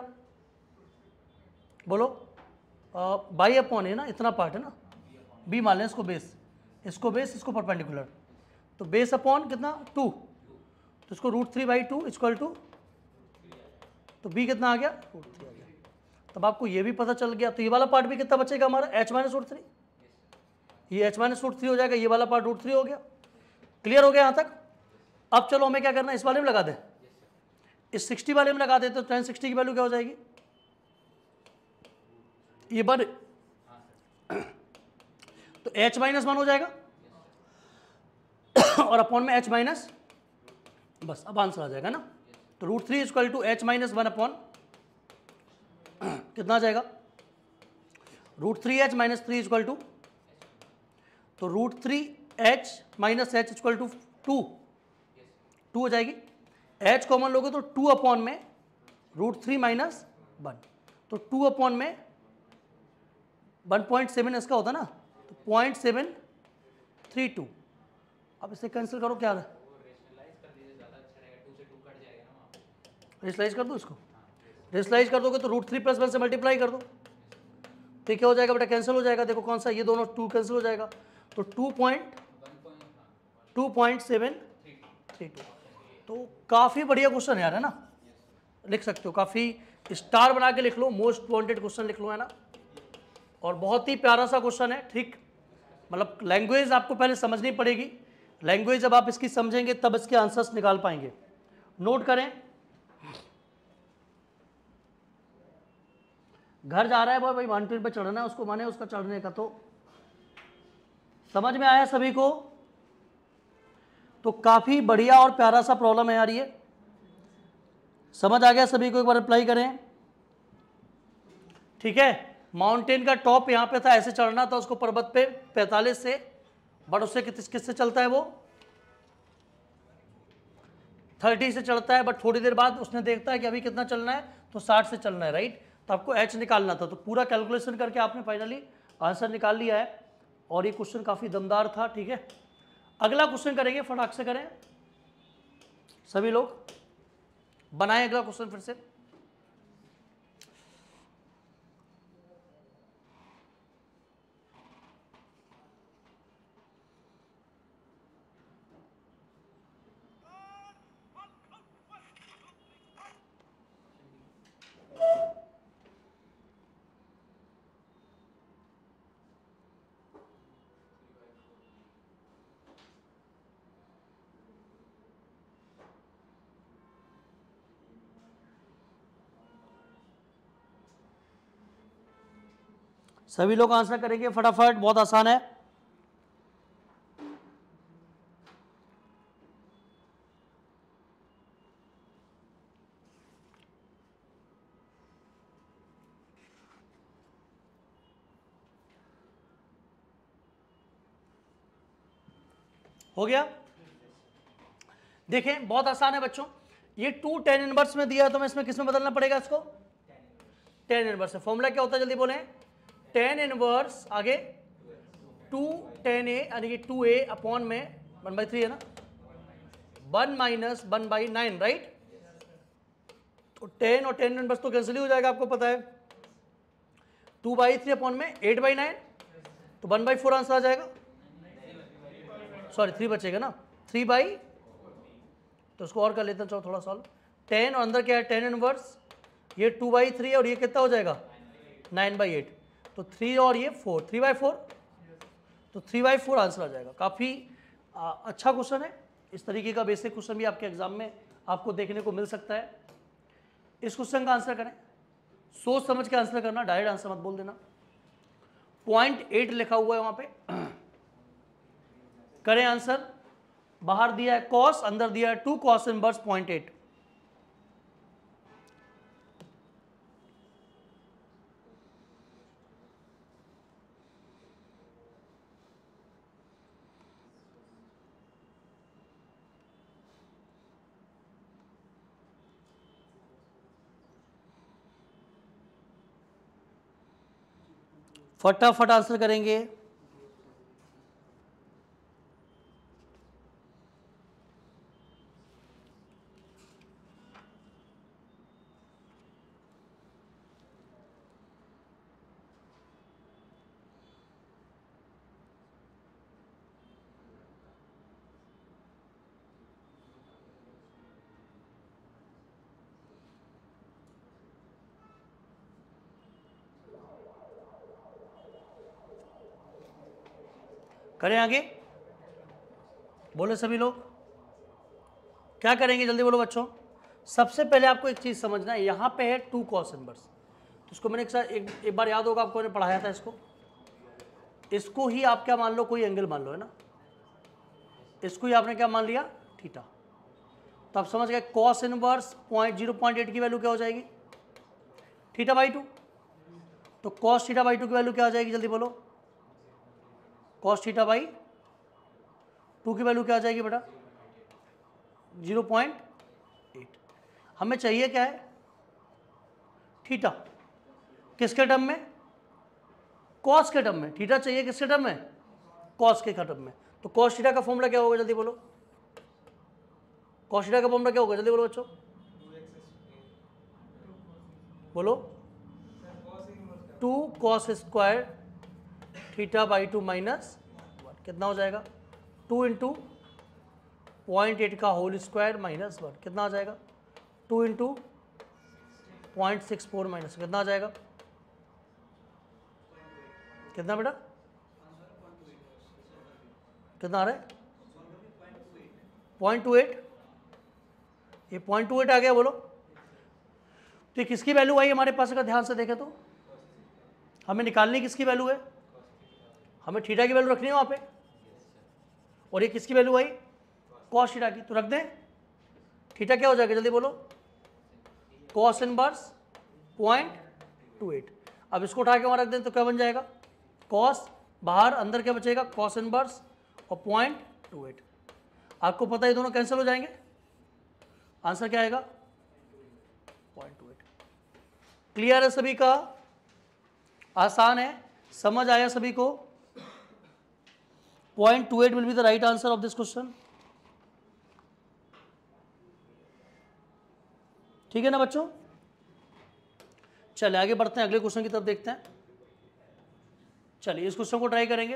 बोलो बाई अपॉन है ना, इतना पार्ट है ना, b मान लें इसको बेस, इसको परपेंडिकुलर, तो बेस अपॉन कितना 2, तो इसको √3/2 इक्वल टू, तो b कितना आ गया √3 आ गया। तब आपको ये भी पता चल गया। तो ये वाला पार्ट भी कितना बचेगा हमारा h माइनस √3, ये h माइनस √3 हो जाएगा, ये वाला पार्ट √3 हो गया। क्लियर हो गया यहाँ तक। अब चलो हमें क्या करना है, इस वाले में लगा दें, इस 60 वाले में लगा देते, तो tan 60 की वैल्यू क्या हो जाएगी, ये बन, तो h माइनस 1 हो जाएगा और अपॉन में h माइनस, बस अब आंसर आ जाएगा ना। तो √3 equal to h minus 1 upon कितना आ जाएगा, √3h माइनस 3 इक्वल टू, तो √3h minus h equal to 2 हो जाएगी। एच कॉमन लोगे तो 2 अपॉन में √3 माइनस 1, तो 2 अपॉन में 1.7 इसका होता ना, तो 0.732। अब इसे कैंसिल करो, क्या है, रेशलाइज कर दो इसको, रेशलाइज कर दोगे तो √3 + 1 से मल्टीप्लाई कर दो, तो क्या हो जाएगा बेटा, कैंसिल हो जाएगा। देखो कौन सा, ये दोनों 2 कैंसिल हो जाएगा, तो 2.732। तो काफ़ी बढ़िया क्वेश्चन है यार, है ना, लिख सकते हो, काफ़ी स्टार बना के लिख लो, मोस्ट वांटेड क्वेश्चन लिख लो, है ना, और बहुत ही प्यारा सा क्वेश्चन है। ठीक, मतलब लैंग्वेज आपको पहले समझनी पड़ेगी, लैंग्वेज जब आप इसकी समझेंगे तब इसके आंसर्स निकाल पाएंगे। नोट करें, घर जा रहा है भाई, माउंटेन पे चढ़ना है उसको, माने उसका चढ़ने का, तो समझ में आया सभी को? तो काफी बढ़िया और प्यारा सा प्रॉब्लम है यार ये, समझ आ गया सभी को? एक बार अप्लाई करें, ठीक है। माउंटेन का टॉप यहाँ पे था, ऐसे चढ़ना था उसको पर्वत पे 45 से, बट उससे किससे चलता है वो 30 से चढ़ता है, बट थोड़ी देर बाद उसने देखता है कि अभी कितना चलना है, तो 60 से चलना है, राइट। तो आपको एच निकालना था, तो पूरा कैलकुलेशन करके आपने फाइनली आंसर निकाल लिया है, और ये क्वेश्चन काफ़ी दमदार था, ठीक है। अगला क्वेश्चन करेंगे, फटाक से करें सभी लोग, बनाएं अगला क्वेश्चन फिर से। सभी लोग आंसर करेंगे फटाफट, बहुत आसान है। हो गया? देखें बहुत आसान है बच्चों, ये 2 tan इनवर्स में दिया है, तो मैं इसमें किसमें बदलना पड़ेगा इसको, tan इनवर्स है। फॉर्मूला क्या होता है जल्दी बोलें, tan इनवर्स आगे 2 tan a, यानी कि 2a अपॉन में 1/3 है ना, 1 - 1/9, राइट। तो tan और tan इनवर्स तो कैंसिल ही हो जाएगा, आपको पता है। 2/3 अपॉन में 8/9, तो 1/4 आंसर आ जाएगा, सॉरी 3 बचेगा ना, 3/, तो उसको और कर लेते हैं, चलो थोड़ा सॉल्व। 10 और अंदर क्या है, tan इनवर्स, ये 2/3 और ये कितना हो जाएगा 9/8, तो 3 और ये 4, 3/4, तो 3/4 आंसर आ जाएगा। काफ़ी अच्छा क्वेश्चन है, इस तरीके का बेसिक क्वेश्चन भी आपके एग्जाम में आपको देखने को मिल सकता है। इस क्वेश्चन का आंसर करें, सोच समझ के आंसर करना, डायरेक्ट आंसर मत बोल देना। 0.8 लिखा हुआ है वहाँ पे, करें आंसर। बाहर दिया है कॉस, अंदर दिया है 2 cos इनवर्स 0.8। फटाफट आंसर करेंगे। करें आगे, बोले सभी लोग क्या करेंगे, जल्दी बोलो बच्चों। सबसे पहले आपको एक चीज समझना है, यहां पे है 2 cos इनवर्स, तो इसको मैंने एक बार याद होगा आपको, मैंने पढ़ाया था इसको ही आप क्या मान लो, कोई एंगल मान लो, है ना, इसको ही आपने क्या मान लिया, थीटा। तो आप समझ गए cos इनवर्स 0.8 की वैल्यू क्या हो जाएगी, θ/2। तो cos θ/2 की वैल्यू क्या हो जाएगी, जल्दी बोलो, cos θ/2 की वैल्यू क्या आ जाएगी बेटा, 0.8। हमें चाहिए क्या है, थीटा। किसके टर्म में, कॉस के टर्म में। थीटा चाहिए किसके टर्म में, कॉस के टर्म में। तो कॉस थीटा का फॉर्मूला क्या होगा, जल्दी बोलो। कॉस थीटा का फॉर्मूला क्या होगा, जल्दी बोलो बच्चों, बोलो। 2 cos square theta by 2 minus कितना हो जाएगा, 2 इंटू 0.8 का होल स्क्वायर माइनस 1 कितना आ जाएगा, 2 इंटू 0.64 माइनस कितना आ जाएगा, कितना बेटा, कितना आ रहा है, 0.28। ये 0.28 आ गया, बोलो। तो ये किसकी वैल्यू आई हमारे पास, अगर ध्यान से देखें तो हमें निकालनी किसकी वैल्यू है, हमें थीटा की वैल्यू रखनी है वहां पे, और ये किसकी वैल्यू आई, कॉस थीटा की। तो रख दें, थीटा क्या हो जाएगा, जल्दी बोलो, कॉस इनवर्स 0.28। अब इसको उठा के वहां रख दें तो क्या बन जाएगा, कॉस, बाहर अंदर क्या बचेगा, कॉस इनवर्स और 0.28। आपको पता है ये दोनों कैंसिल हो जाएंगे, आंसर क्या आएगा, 0.28। क्लियर है सभी का, आसान है, समझ आया सभी को। 0.28 will be the right answer of this question. ठीक है ना बच्चों, चलिए आगे बढ़ते हैं, अगले क्वेश्चन की तरफ देखते हैं। चलिए इस क्वेश्चन को ट्राई करेंगे।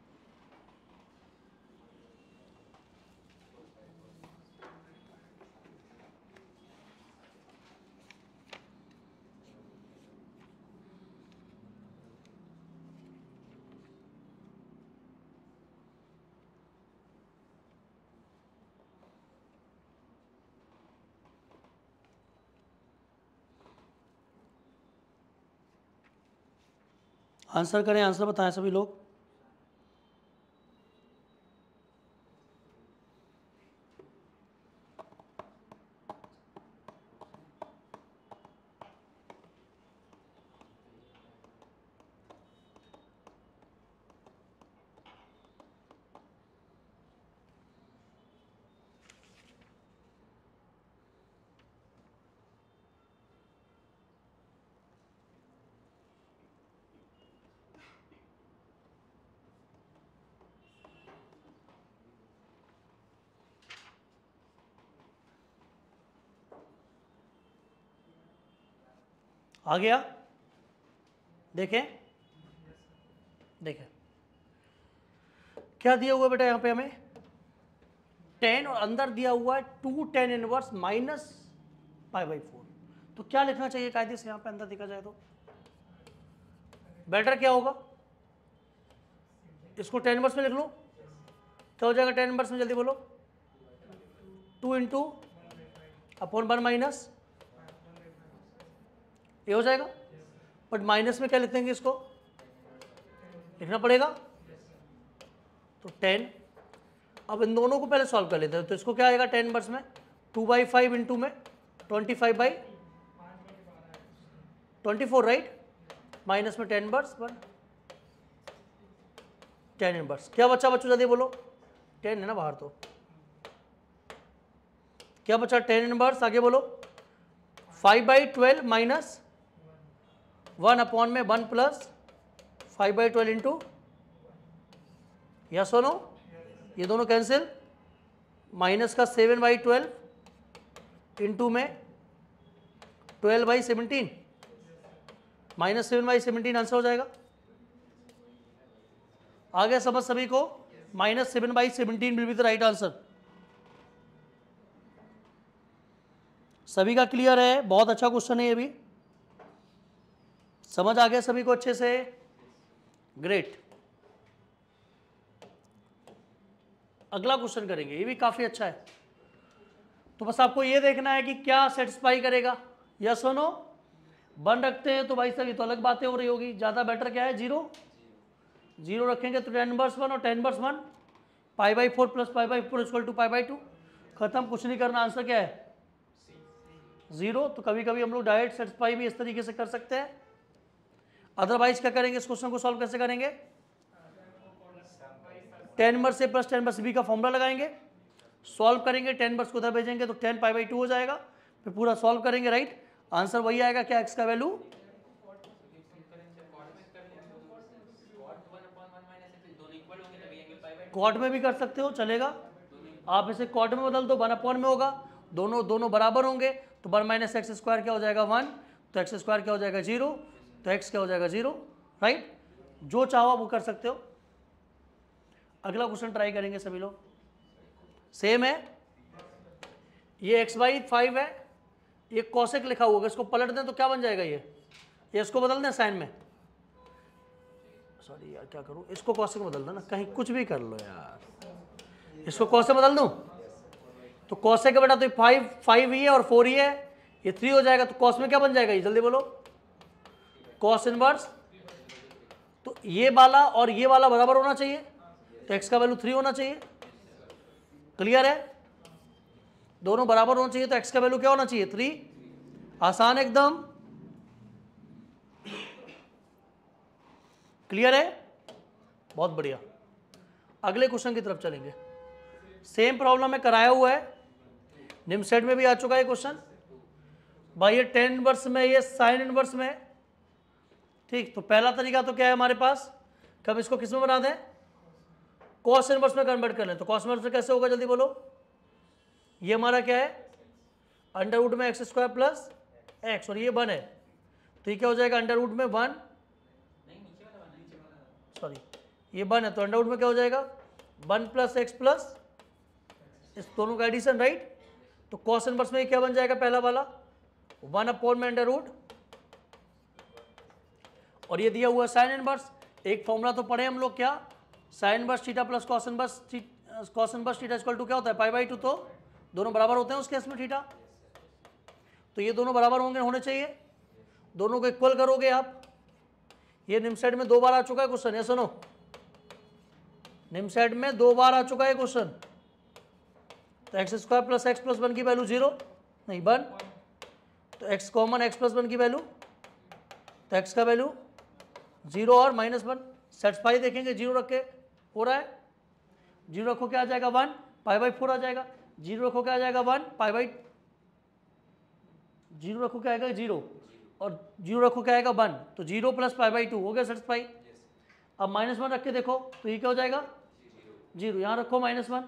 आंसर करें, आंसर बताएं सभी लोग। आ गया, देखें देखें क्या दिया हुआ बेटा यहां पे हमें 10 और अंदर दिया हुआ है 2 tan इनवर्स माइनस π/4। तो क्या लिखना चाहिए कायदे से, यहां पे अंदर देखा जाए तो बेटर क्या होगा, इसको tan इनवर्स में लिख लो, क्या हो जाएगा tan इनवर्स में, जल्दी बोलो, 2 इंटू अपॉन 1 माइनस, ये हो जाएगा। बट माइनस में क्या लिख देंगे, इसको लिखना पड़ेगा, तो 10। अब इन दोनों को पहले सॉल्व कर लेते हैं। तो इसको क्या आएगा tan इनवर्स में, 2/5 इंटू में 25/24 राइट, माइनस में tan इनवर्स 1 tan इनवर्स। क्या बचा बच्चों, जल्दी बोलो, 10 है ना बाहर, तो क्या बचा tan इनवर्स, आगे बोलो, 5/12 माइनस 1 अपॉन में 1 प्लस 5/12 इंटू, यस और नो, ये दोनों कैंसिल, माइनस का 7/12 इंटू में 12/17, माइनस 7/17 आंसर हो जाएगा। आ गया समझ सभी को, minus 7/17 will be the right answer. सभी का क्लियर है, बहुत अच्छा क्वेश्चन है ये भी, समझ आ गया सभी को अच्छे से, ग्रेट। अगला क्वेश्चन करेंगे, ये भी काफी अच्छा है। तो बस आपको ये देखना है कि क्या सेटिस्फाई करेगा, यस और नो। 1 रखते हैं तो भाई साहब ये तो अलग बातें हो रही होगी, ज्यादा बेटर क्या है 0 रखेंगे तो tan इनवर्स 1 और tan inverse 1, π/4 plus π/4 equal to π/2, खत्म, कुछ नहीं करना, आंसर क्या है 0। तो कभी कभी हम लोग डायरेक्ट सेटिस्फाई भी इस तरीके से कर सकते हैं, अदरवाइज क्या करेंगे, इस क्वेश्चन को सॉल्व कैसे करेंगे, tan inverse A plus tan inverse B का फॉर्मूला लगाएंगे, सॉल्व करेंगे, tan इनवर्स को उधर भेजेंगे तो tan π/2 हो जाएगा, फिर पूरा सॉल्व करेंगे, राइट। आंसर वही आएगा क्या, x का वैल्यू क्वाड में भी कर सकते हो, चलेगा। आप इसे क्वाड में बदल दो, 1 में होगा, दोनों बराबर होंगे, तो 1 माइनस एक्स स्क्वायर क्या हो जाएगा 1, तो एक्स स्क्वायर क्या हो जाएगा 0, तो एक्स क्या हो जाएगा 0, राइट। जो चाहो वो कर सकते हो। अगला क्वेश्चन ट्राई करेंगे सभी लोग। सेम है, ये x/5 है, ये कॉसेक लिखा हुआ है, इसको पलट दें तो क्या बन जाएगा, ये इसको बदल दें साइन में, सॉरी यार क्या करूं, इसको कॉसेक बदल दो ना, कहीं कुछ भी कर लो यार, इसको कॉस से बदल दूं, तो कॉस से का बेटा तो 5 ही है और 4 ही है, ये 3 हो जाएगा, तो कॉस में क्या बन जाएगा, ये जल्दी बोलो, कॉस इनवर्स, तो ये वाला और ये वाला बराबर होना चाहिए, तो x का वैल्यू 3 होना चाहिए। क्लियर है, दोनों बराबर होना चाहिए, तो x का वैल्यू क्या होना चाहिए 3। आसान एकदम, क्लियर है, बहुत बढ़िया। अगले क्वेश्चन की तरफ चलेंगे। सेम प्रॉब्लम में कराया हुआ है, निमसेट में भी आ चुका है क्वेश्चन भाई, ये टेन इनवर्स में, ये साइन इनवर्स में, ठीक। तो पहला तरीका तो क्या है हमारे पास, कब इसको किस में बना दें, कॉस इनवर्स में कन्वर्ट कर लें, तो कॉस इनवर्स में कैसे होगा जल्दी बोलो, ये हमारा क्या है अंडर रूट में एक्स स्क्वायर प्लस एक्स, और ये 1 है, तो ये क्या हो जाएगा अंडर रूट में 1, सॉरी ये 1 है, तो अंडर रूट में क्या हो जाएगा 1 प्लस एक्स प्लस इस दोनों का एडिशन, राइट। तो कॉस इनवर्स में क्या बन जाएगा पहला वाला 1 अपॉन में अंडर रूट, और ये दिया हुआ साइन इनवर्स, एक फॉर्मूला तो पढ़े हम लोग क्या, sine inverse theta plus cos inverse theta equal to क्या होता है π/2, तो दोनों बराबर होते हैं उस केस में थीटा, तो ये दोनों बराबर होने चाहिए, दोनों को इक्वल करोगे आप। ये निमसेट में 2 बार आ चुका है क्वेश्चन, ये सुनो, निमसेट में 2 बार आ चुका है क्वेश्चन, तो x square plus x plus 1 की वैल्यू 0 नहीं 1, तो एक्स कॉमन एक्स प्लस 1 की वैल्यू, तो एक्स का वैल्यू 0 और -1, सेटिस्फाई देखेंगे 0 रख के हो रहा है, 0 रखो क्या आ जाएगा 1, π/4 आ जाएगा, 0 रखो क्या आ जाएगा 1, 0 रखो क्या आएगा 0, और 0 रखो क्या आएगा 1, तो 0 प्लस π/2 हो गया सेटिस्फाई। अब -1 रख के देखो तो ये क्या हो जाएगा 0, यहाँ रखो -1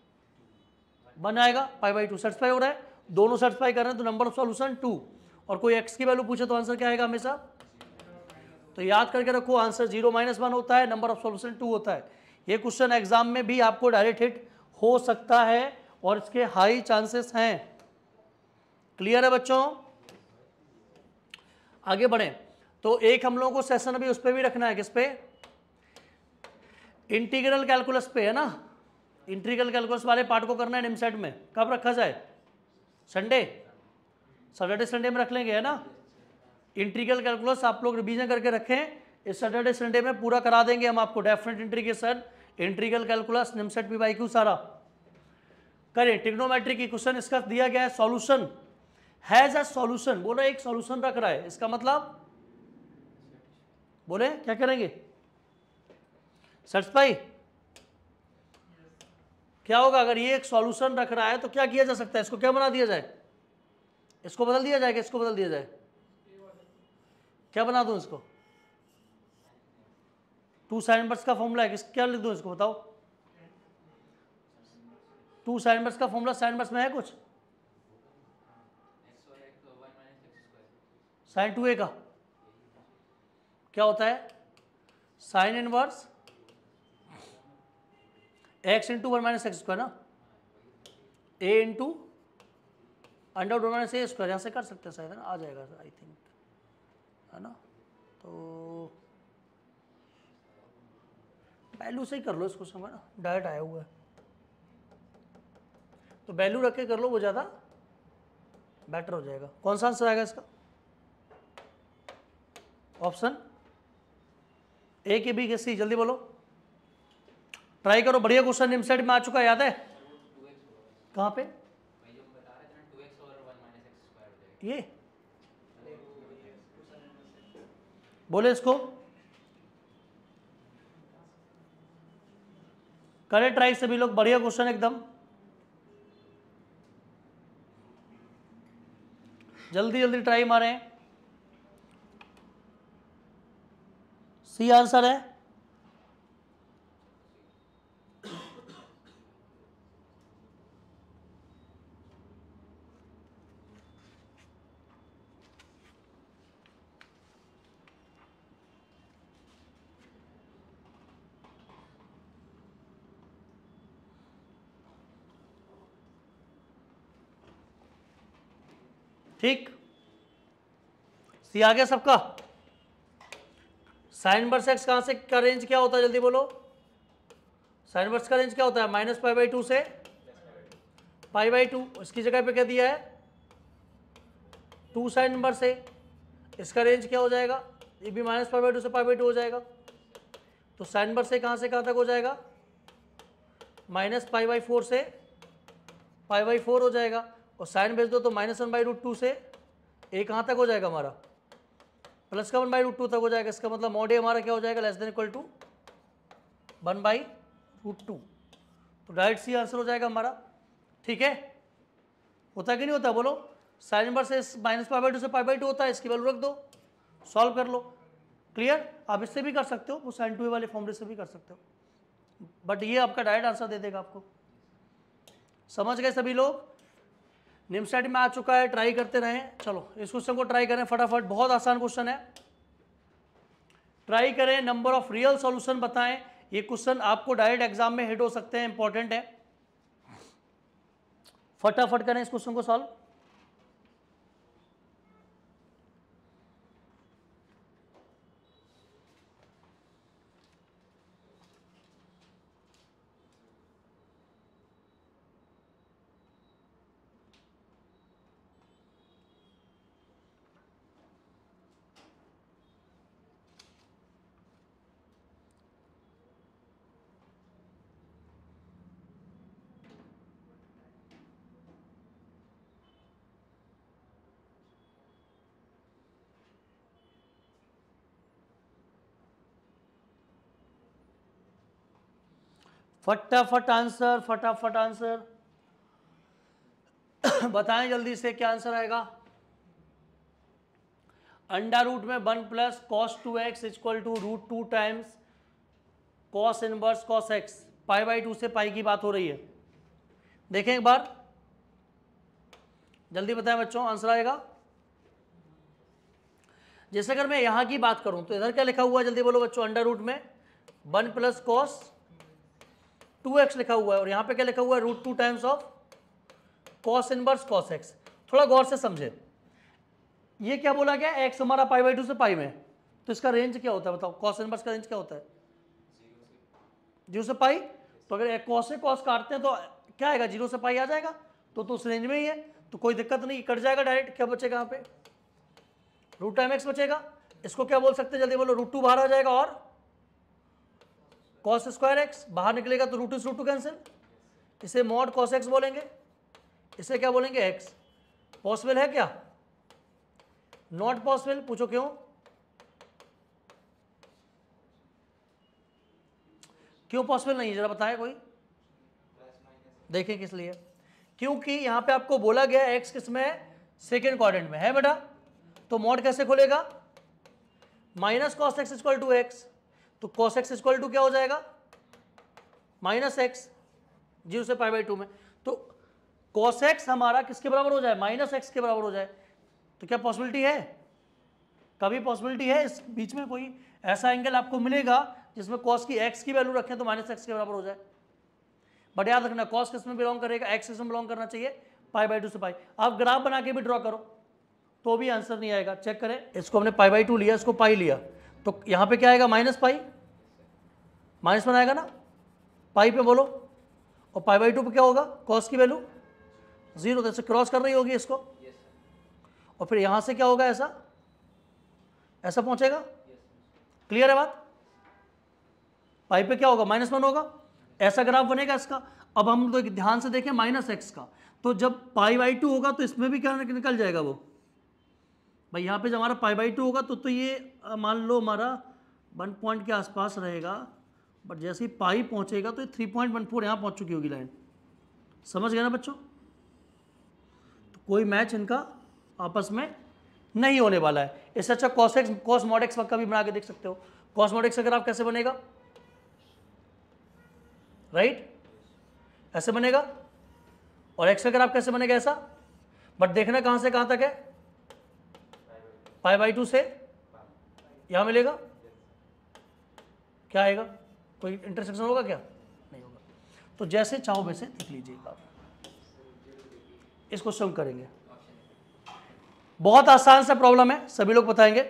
1 आएगा, π/2 सेटिस्फाई हो रहा है, दोनों सेटिस्फाई कर रहे हैं, तो नंबर ऑफ सॉल्यूशन 2, और कोई x की वैल्यू पूछे तो आंसर क्या आएगा हमेशा, तो याद करके रखो आंसर 0 -1 होता है, नंबर ऑफ सॉल्यूशन 2 होता है। ये क्वेश्चन एग्जाम में भी आपको डायरेक्ट हिट हो सकता है और इसके हाई चांसेस हैं। क्लियर है बच्चों, आगे बढ़े। तो एक हम लोगों को सेशन अभी उस पर भी रखना है, किस पे, इंटीग्रल कैलकुलस पे है ना, इंटीग्रल कैलकुलस वाले पार्ट को करना है निमसेट में। कब रखा जाए, संडे, सैटरडे संडे में रख लेंगे, है ना। इंटीग्रल कैलकुलस आप लोग रिवीजन करके रखें, इस सैटरडे संडे में पूरा करा देंगे हम आपको, definite integration, integral calculus, NIMCET PYQ सारा करें। ट्रिग्नोमेट्री की क्वेश्चन इसका दिया गया है, सॉल्यूशन हैज अ सॉल्यूशन, बोलो एक सॉल्यूशन रख रहा है, इसका मतलब बोले क्या करेंगे, सेटिस्फाई क्या होगा, अगर ये एक सॉल्यूशन रख रहा है तो क्या किया जा सकता है, इसको क्या बना दिया जाए, इसको बदल दिया जाए, इसको बदल दिया जाए, क्या बना दूं इसको, 2 साइन इनवर्स का फॉर्मूला है, क्या लिख दूं इसको बताओ, 2 साइन इनवर्स का फॉर्मूला साइन इनवर्स में है कुछ, साइन 2a का क्या होता है, sine inverse x into 1 minus x square ना, a into under root minus a square, यहाँ से कर सकते हैं शायद, है ना, आ जाएगा आई थिंक, है ना। तो वैल्यू से ही कर लो इसको, समझ ना, डायरेक्ट आया हुआ है, तो वैल्यू रख के कर लो, वो ज़्यादा बेटर हो जाएगा। कौन सा आंसर आएगा इसका, ऑप्शन ए के बी के सी, जल्दी बोलो, ट्राई करो, बढ़िया क्वेश्चन निमसेट में आ चुका है, याद है, कहाँ पे, ये बोले इसको करें ट्राई सभी लोग, बढ़िया क्वेश्चन एकदम। जल्दी जल्दी ट्राई मारें। सी आंसर है। ठीक, सी आ गया सबका। साइन इनवर्स एक्स कहां से का रेंज क्या होता है, जल्दी बोलो। साइन इनवर्स का रेंज क्या होता है, -π/2 से π/2। इसकी जगह पे क्या दिया है, 2 साइन इनवर्स है। इसका रेंज क्या हो जाएगा, ये भी -π/2 से π/2 हो जाएगा। तो साइन इनवर्स से कहां तक हो जाएगा, -π/4 से π/4 हो जाएगा। और साइन भेज दो तो -1/√2 से ए कहाँ तक हो जाएगा हमारा, प्लस का 1/√2 तक हो जाएगा। इसका मतलब मॉड ए हमारा क्या हो जाएगा, < 1/√2। तो डायरेक्ट सी आंसर हो जाएगा हमारा। ठीक है, होता कि नहीं होता बोलो। साइन इनवर्स -π/2 से π/2 होता है, इसकी वैल्यू रख दो, सॉल्व कर लो। क्लियर, आप इससे भी कर सकते हो, वो साइन 2a वाले फॉर्मूले से भी कर सकते हो, बट ये आपका डायरेक्ट आंसर दे देगा आपको। समझ गए सभी लोग। निम्सटेड में आ चुका है, ट्राई करते रहें। चलो इस क्वेश्चन को ट्राई करें फटाफट, बहुत आसान क्वेश्चन है। ट्राई करें, नंबर ऑफ रियल सॉल्यूशन बताएं। ये क्वेश्चन आपको डायरेक्ट एग्जाम में हिट हो सकते हैं, इंपॉर्टेंट है। फटाफट करें इस क्वेश्चन को सॉल्व। फटाफट आंसर, फटाफट आंसर बताएं जल्दी से, क्या आंसर आएगा। अंडर रूट में 1 + cos 2x = √2 times cos inverse cos x, π/2 से पाई की बात हो रही है। देखें एक बार, जल्दी बताएं बच्चों, आंसर आएगा। जैसे अगर मैं यहां की बात करूं तो इधर क्या लिखा हुआ है, जल्दी बोलो बच्चों। अंडर रूट में 1 + cos 2x लिखा हुआ है, और यहां पे क्या लिखा हुआ है, √2 times of cos inverse cos x। थोड़ा गौर से समझे, ये क्या बोला गया, x हमारा π/2 से पाई में, तो इसका रेंज क्या होता है बताओ, cos इनवर्स का रेंज क्या होता है, 0 से पाई। तो अगर cos से cos काटते हैं तो क्या आएगा, 0 से पाई आ जाएगा, तो उस रेंज में ही है, तो कोई दिक्कत नहीं, कट जाएगा डायरेक्ट। क्या बचेगा यहाँ पे, √x बचेगा। इसको क्या बोल सकते हैं, जल्दी बोलो। √2 बाहर आ जाएगा और cos² x बाहर निकलेगा, तो √2 से √2 कैंसिल। इसे मॉड cos x बोलेंगे, इसे क्या बोलेंगे, x। पॉसिबल है क्या, नॉट पॉसिबल। पूछो क्यों, क्यों पॉसिबल नहीं है, जरा बताएं कोई। देखें किस लिए, क्योंकि यहां पे आपको बोला गया x किस में है, सेकेंड क्वाड्रेंट में है बेटा। तो मॉड कैसे खुलेगा, -cos x = x, तो cos x = क्या हो जाएगा, -x, 0 से π/2 में। तो cos x हमारा किसके बराबर हो जाए, -x के बराबर हो जाए। तो क्या पॉसिबिलिटी है, कभी पॉसिबिलिटी है इस बीच में कोई ऐसा एंगल आपको मिलेगा जिसमें cos की x की वैल्यू रखें तो -x के बराबर हो जाए। बट याद रखना, cos किस में बिलोंग करेगा, x किस में बिलोंग करना चाहिए, π/2 से पाई। आप ग्राफ बना के भी ड्रॉ करो तो भी आंसर नहीं आएगा। चेक करें, इसको हमने π/2 लिया, इसको पाई लिया, तो यहाँ पे क्या आएगा, -π, -1 आएगा ना, पाई पे बोलो। और π/2 पे क्या होगा, cos की वैल्यू 0, तो क्रॉस कर रही होगी इसको। और फिर यहाँ से क्या होगा, ऐसा ऐसा पहुँचेगा। क्लियर है बात, पाई पे क्या होगा, -1 होगा, ऐसा ग्राफ बनेगा इसका। अब हम तो ध्यान से देखें -x का, तो जब π/2 होगा तो इसमें भी क्या निकल जाएगा वो भाई, यहाँ पे जब हमारा π/2 होगा तो ये मान लो हमारा 1 पॉइंट के आसपास रहेगा, बट जैसे ही पाई पहुँचेगा तो 3.14 यहाँ पहुँच चुकी होगी लाइन। समझ गए ना बच्चों, तो कोई मैच इनका आपस में नहीं होने वाला है। इससे अच्छा cos mod x का भी बना के देख सकते हो। cos mod x का ग्राफ कैसे बनेगा, राइट ऐसे बनेगा, और x का ग्राफ कैसे बनेगा, ऐसा। बट देखना कहां से कहां तक है, π/2 से यहां मिलेगा, क्या आएगा, कोई इंटरसेक्शन होगा क्या, नहीं होगा। तो जैसे चाहो वैसे देख लीजिएगा, इसको सॉल्व करेंगे। बहुत आसान सा प्रॉब्लम है, सभी लोग बताएंगे।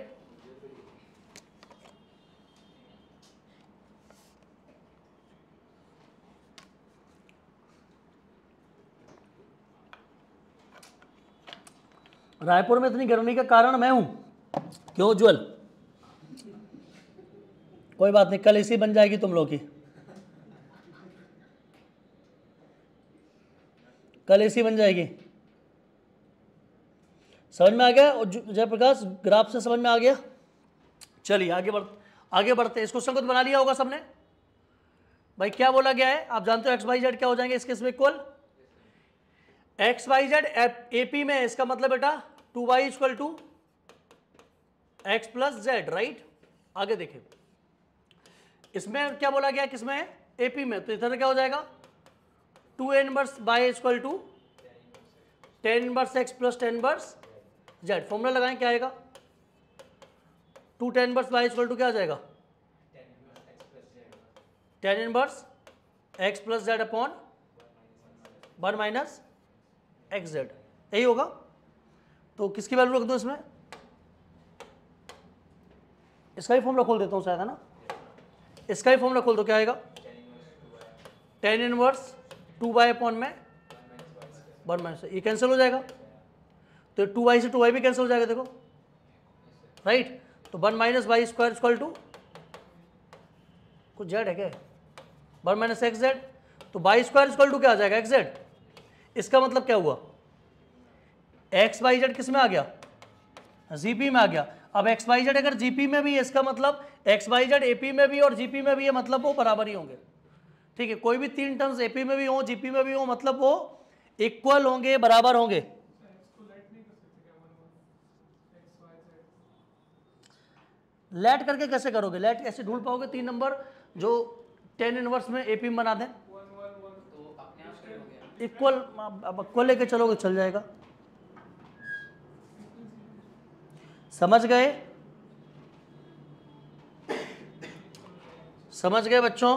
रायपुर में इतनी गर्मी का कारण मैं हूं, क्यों उज्जवल, कोई बात नहीं, कल एसी बन जाएगी तुम लोग की, कल एसी बन जाएगी। समझ में आ गया जयप्रकाश, ग्राफ से समझ में आ गया। चलिए आगे बढ़ते हैं। इस क्वेश्चन को तो बना लिया होगा सबने भाई। क्या बोला गया है, आप जानते हो एक्स वाई जेड क्या हो जाएंगे इसके इसमें equal, x y z AP में, इसका मतलब बेटा 2y equal to x plus z, right. आगे देखें, इसमें क्या बोला गया, किसमें है, एपी में, तो इधर क्या हो जाएगा 2 inverse y equal to 10 inverse x plus 10 inverse z। Formula लगाएं, क्या आएगा, 2 10 इनवर्स y इक्वल टू क्या आ जाएगा 10 inverse x plus z upon 1 minus x z, यही होगा। तो किसकी वैल्यू रख दो इसमें, इसका ही फॉर्मूला खोल देता हूँ शायद, है ना, इसका ही फॉर्मूला खोल दो, क्या आएगा 10 इनवर्स 2y अपॉन में 1 माइनस, ये कैंसिल हो जाएगा, तो 2y से 2y भी कैंसिल हो जाएगा, देखो राइट। तो 1 minus y square equal to कुछ जेड है क्या, 1 माइनस एक्स जेड, तो वाई स्क्वायर इक्वल टू क्या आ जाएगा एक्स जेड। इसका मतलब क्या हुआ, एक्स वाई जेड किस में आ गया, जीपी में आ गया। अब एक्स वाई जेड अगर जीपी में भी है, इसका मतलब एक्स वाई जेड एपी में भी और जीपी में भी है, मतलब वो बराबर ही होंगे, ठीक है। कोई भी 3 टर्म्स एपी में भी हो जीपी में भी हो, मतलब वो इक्वल होंगे, बराबर होंगे। लेट करके कैसे करोगे, लेट कैसे ढूंढ पाओगे 3 नंबर जो 10 इनवर्स में एपी में बना दें, इक्वल, अब इक्वल लेके चलोगे चल जाएगा। समझ गए, समझ गए बच्चों।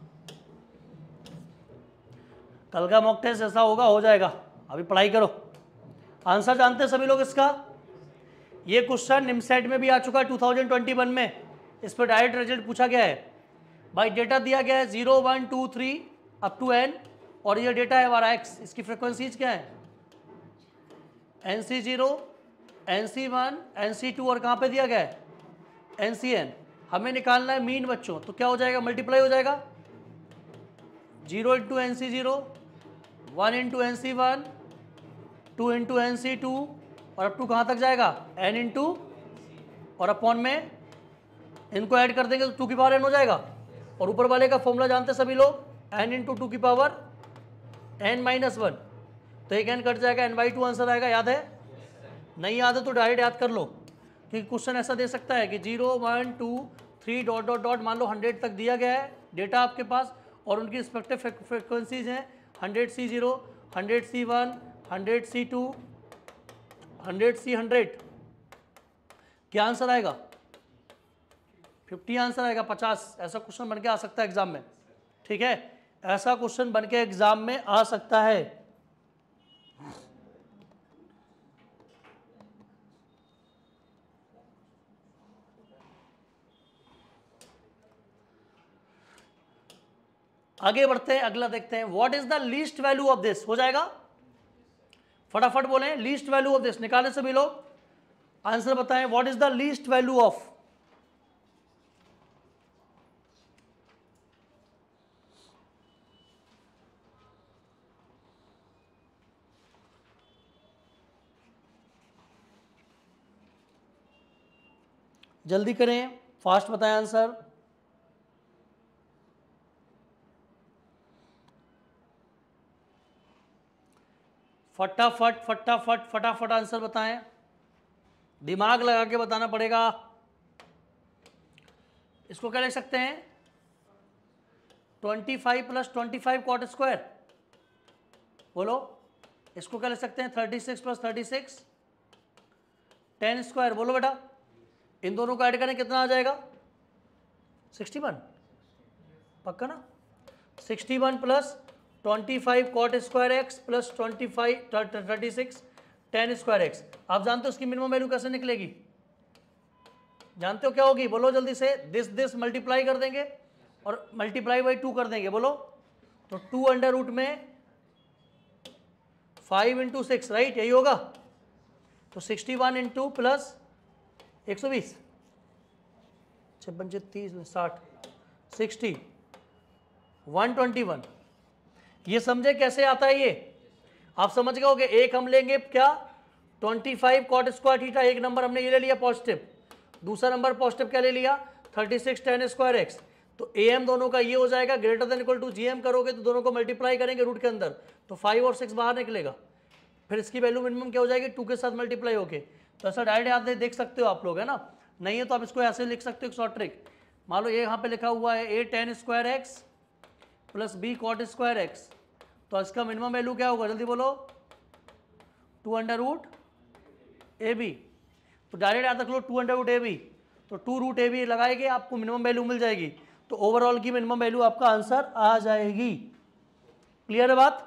कल का मॉक टेस्ट ऐसा होगा, हो जाएगा, अभी पढ़ाई करो। आंसर जानते हैं सभी लोग इसका, ये क्वेश्चन निमसेट में भी आ चुका है 2021 में, इस पर डायरेक्ट रिजल्ट पूछा गया है भाई। डेटा दिया गया है 0 1 2 3 अप टू n, और ये डेटा है हमारा x, इसकी फ्रिक्वेंसीज क्या है NC0 NC1 NC2, और कहाँ पे दिया गया है NCN। हमें निकालना है मीन बच्चों, तो क्या हो जाएगा, मल्टीप्लाई हो जाएगा 0 into NC0, 1 into NC1, 2 into NC2, और अप टू कहाँ तक जाएगा n इंटू, और अपॉन में इनको ऐड कर देंगे तो 2 की पावर n हो जाएगा। और ऊपर वाले का फॉर्मूला जानते हैं सभी लोग, n इंटू 2 की पावर n माइनस 1, तो एक n कट जाएगा, n/2 आंसर आएगा। याद है, नहीं याद है तो डायरेक्ट याद कर लो, क्योंकि क्वेश्चन ऐसा दे सकता है कि 0 1 2 3 डॉट डॉट डॉट, मान लो 100 तक दिया गया है डेटा आपके पास, और उनकी रिस्पेक्टिव फ्रिक्वेंसीज हैं 100C0, 100C1, 100C2, 100C100, क्या आंसर आएगा 50 आंसर आएगा, 50। ऐसा क्वेश्चन बन के आ सकता है एग्जाम में, ठीक है, ऐसा क्वेश्चन बन के एग्जाम में आ सकता है। आगे बढ़ते हैं, अगला देखते हैं, what is the least value of this, हो जाएगा, फटाफट बोलें, लीस्ट वैल्यू ऑफ दिस निकालें सभी लोग, आंसर बताएं, what is the least value of, जल्दी करें, फास्ट बताएं आंसर। फटाफट फटाफट फटाफट आंसर बताएं। दिमाग लगा के बताना पड़ेगा। इसको क्या लिख सकते हैं 25 + 25 कॉट स्क्वायर, बोलो। इसको क्या लिख सकते हैं 36 + 36 10 स्क्वायर, बोलो बेटा। इन दोनों को ऐड करें कितना आ जाएगा 61, पक्का ना। 61 + 25 cot square x plus 36 10 square x. आप जानते हो उसकी मिनिमम वैल्यू कैसे निकलेगी, जानते हो क्या होगी, बोलो जल्दी से। दिस मल्टीप्लाई कर देंगे और मल्टीप्लाई बाई 2 कर देंगे, बोलो। तो 2 अंडर रूट में 5 × 6, राइट, यही होगा। तो 61 इंटू प्लस 120, 56 30 60 60 121। ये समझे कैसे आता है, ये आप समझ गए होगे। एक हम लेंगे क्या 25 कॉट स्क्वायर थीटा, एक नंबर हमने ये ले लिया पॉजिटिव, दूसरा नंबर पॉजिटिव क्या ले लिया 36 10 स्क्वायर एक्स। तो am दोनों का ये हो जाएगा greater than equal to gm करोगे तो दोनों को मल्टीप्लाई करेंगे रूट के अंदर, तो 5 और 6 बाहर निकलेगा। फिर इसकी वैल्यू मिनिमम क्या हो जाएगी 2 के साथ मल्टीप्लाई होके। तो ऐसा डायरेक्ट आप देख सकते हो आप लोग, है ना। नहीं है तो आप इसको ऐसे लिख सकते हो, एक शॉर्ट ट्रिक। मान लो ये यहाँ पे लिखा हुआ है a tan square x plus b cot square x, तो इसका मिनिमम वैल्यू क्या होगा जल्दी बोलो 2 अंडर रूट ab। तो डायरेक्ट याद रख लो 2 अंडर रूट ab, तो 2 रूट ab लगाएंगे आपको मिनिमम वैल्यू मिल जाएगी। तो ओवरऑल की मिनिमम वैल्यू आपका आंसर आ जाएगी। क्लियर है बात।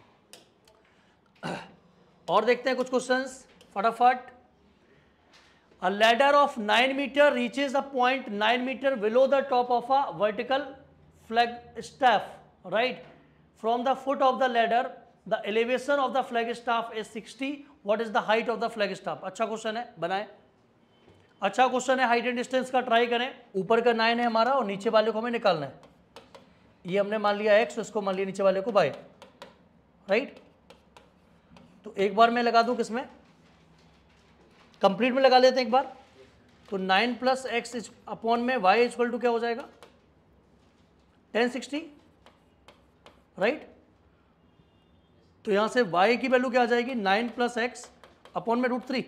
और देखते हैं कुछ क्वेश्चंस फटाफट। A ladder of 9 meter reaches a point 9 meter below the top of a vertical flagstaff, right? From the foot of the ladder, the elevation of the flagstaff is 60. What is the height of the flagstaff? अच्छा क्वेश्चन है, बनाए। अच्छा क्वेश्चन है, हाइट एंड डिस्टेंस का ट्राई करें। ऊपर का 9 है हमारा और नीचे वाले को हमें निकालना है। ये हमने मान लिया x, इसको मान लिया नीचे वाले को y, राइट। तो एक बार मैं लगा दूं किसमें, कंप्लीट में लगा लेते हैं एक बार। तो 9 + x अपॉन में y इक्वल टू क्या हो जाएगा 1060, राइट। तो यहां से y की वैल्यू क्या आ जाएगी 9 + x अपॉन में √3,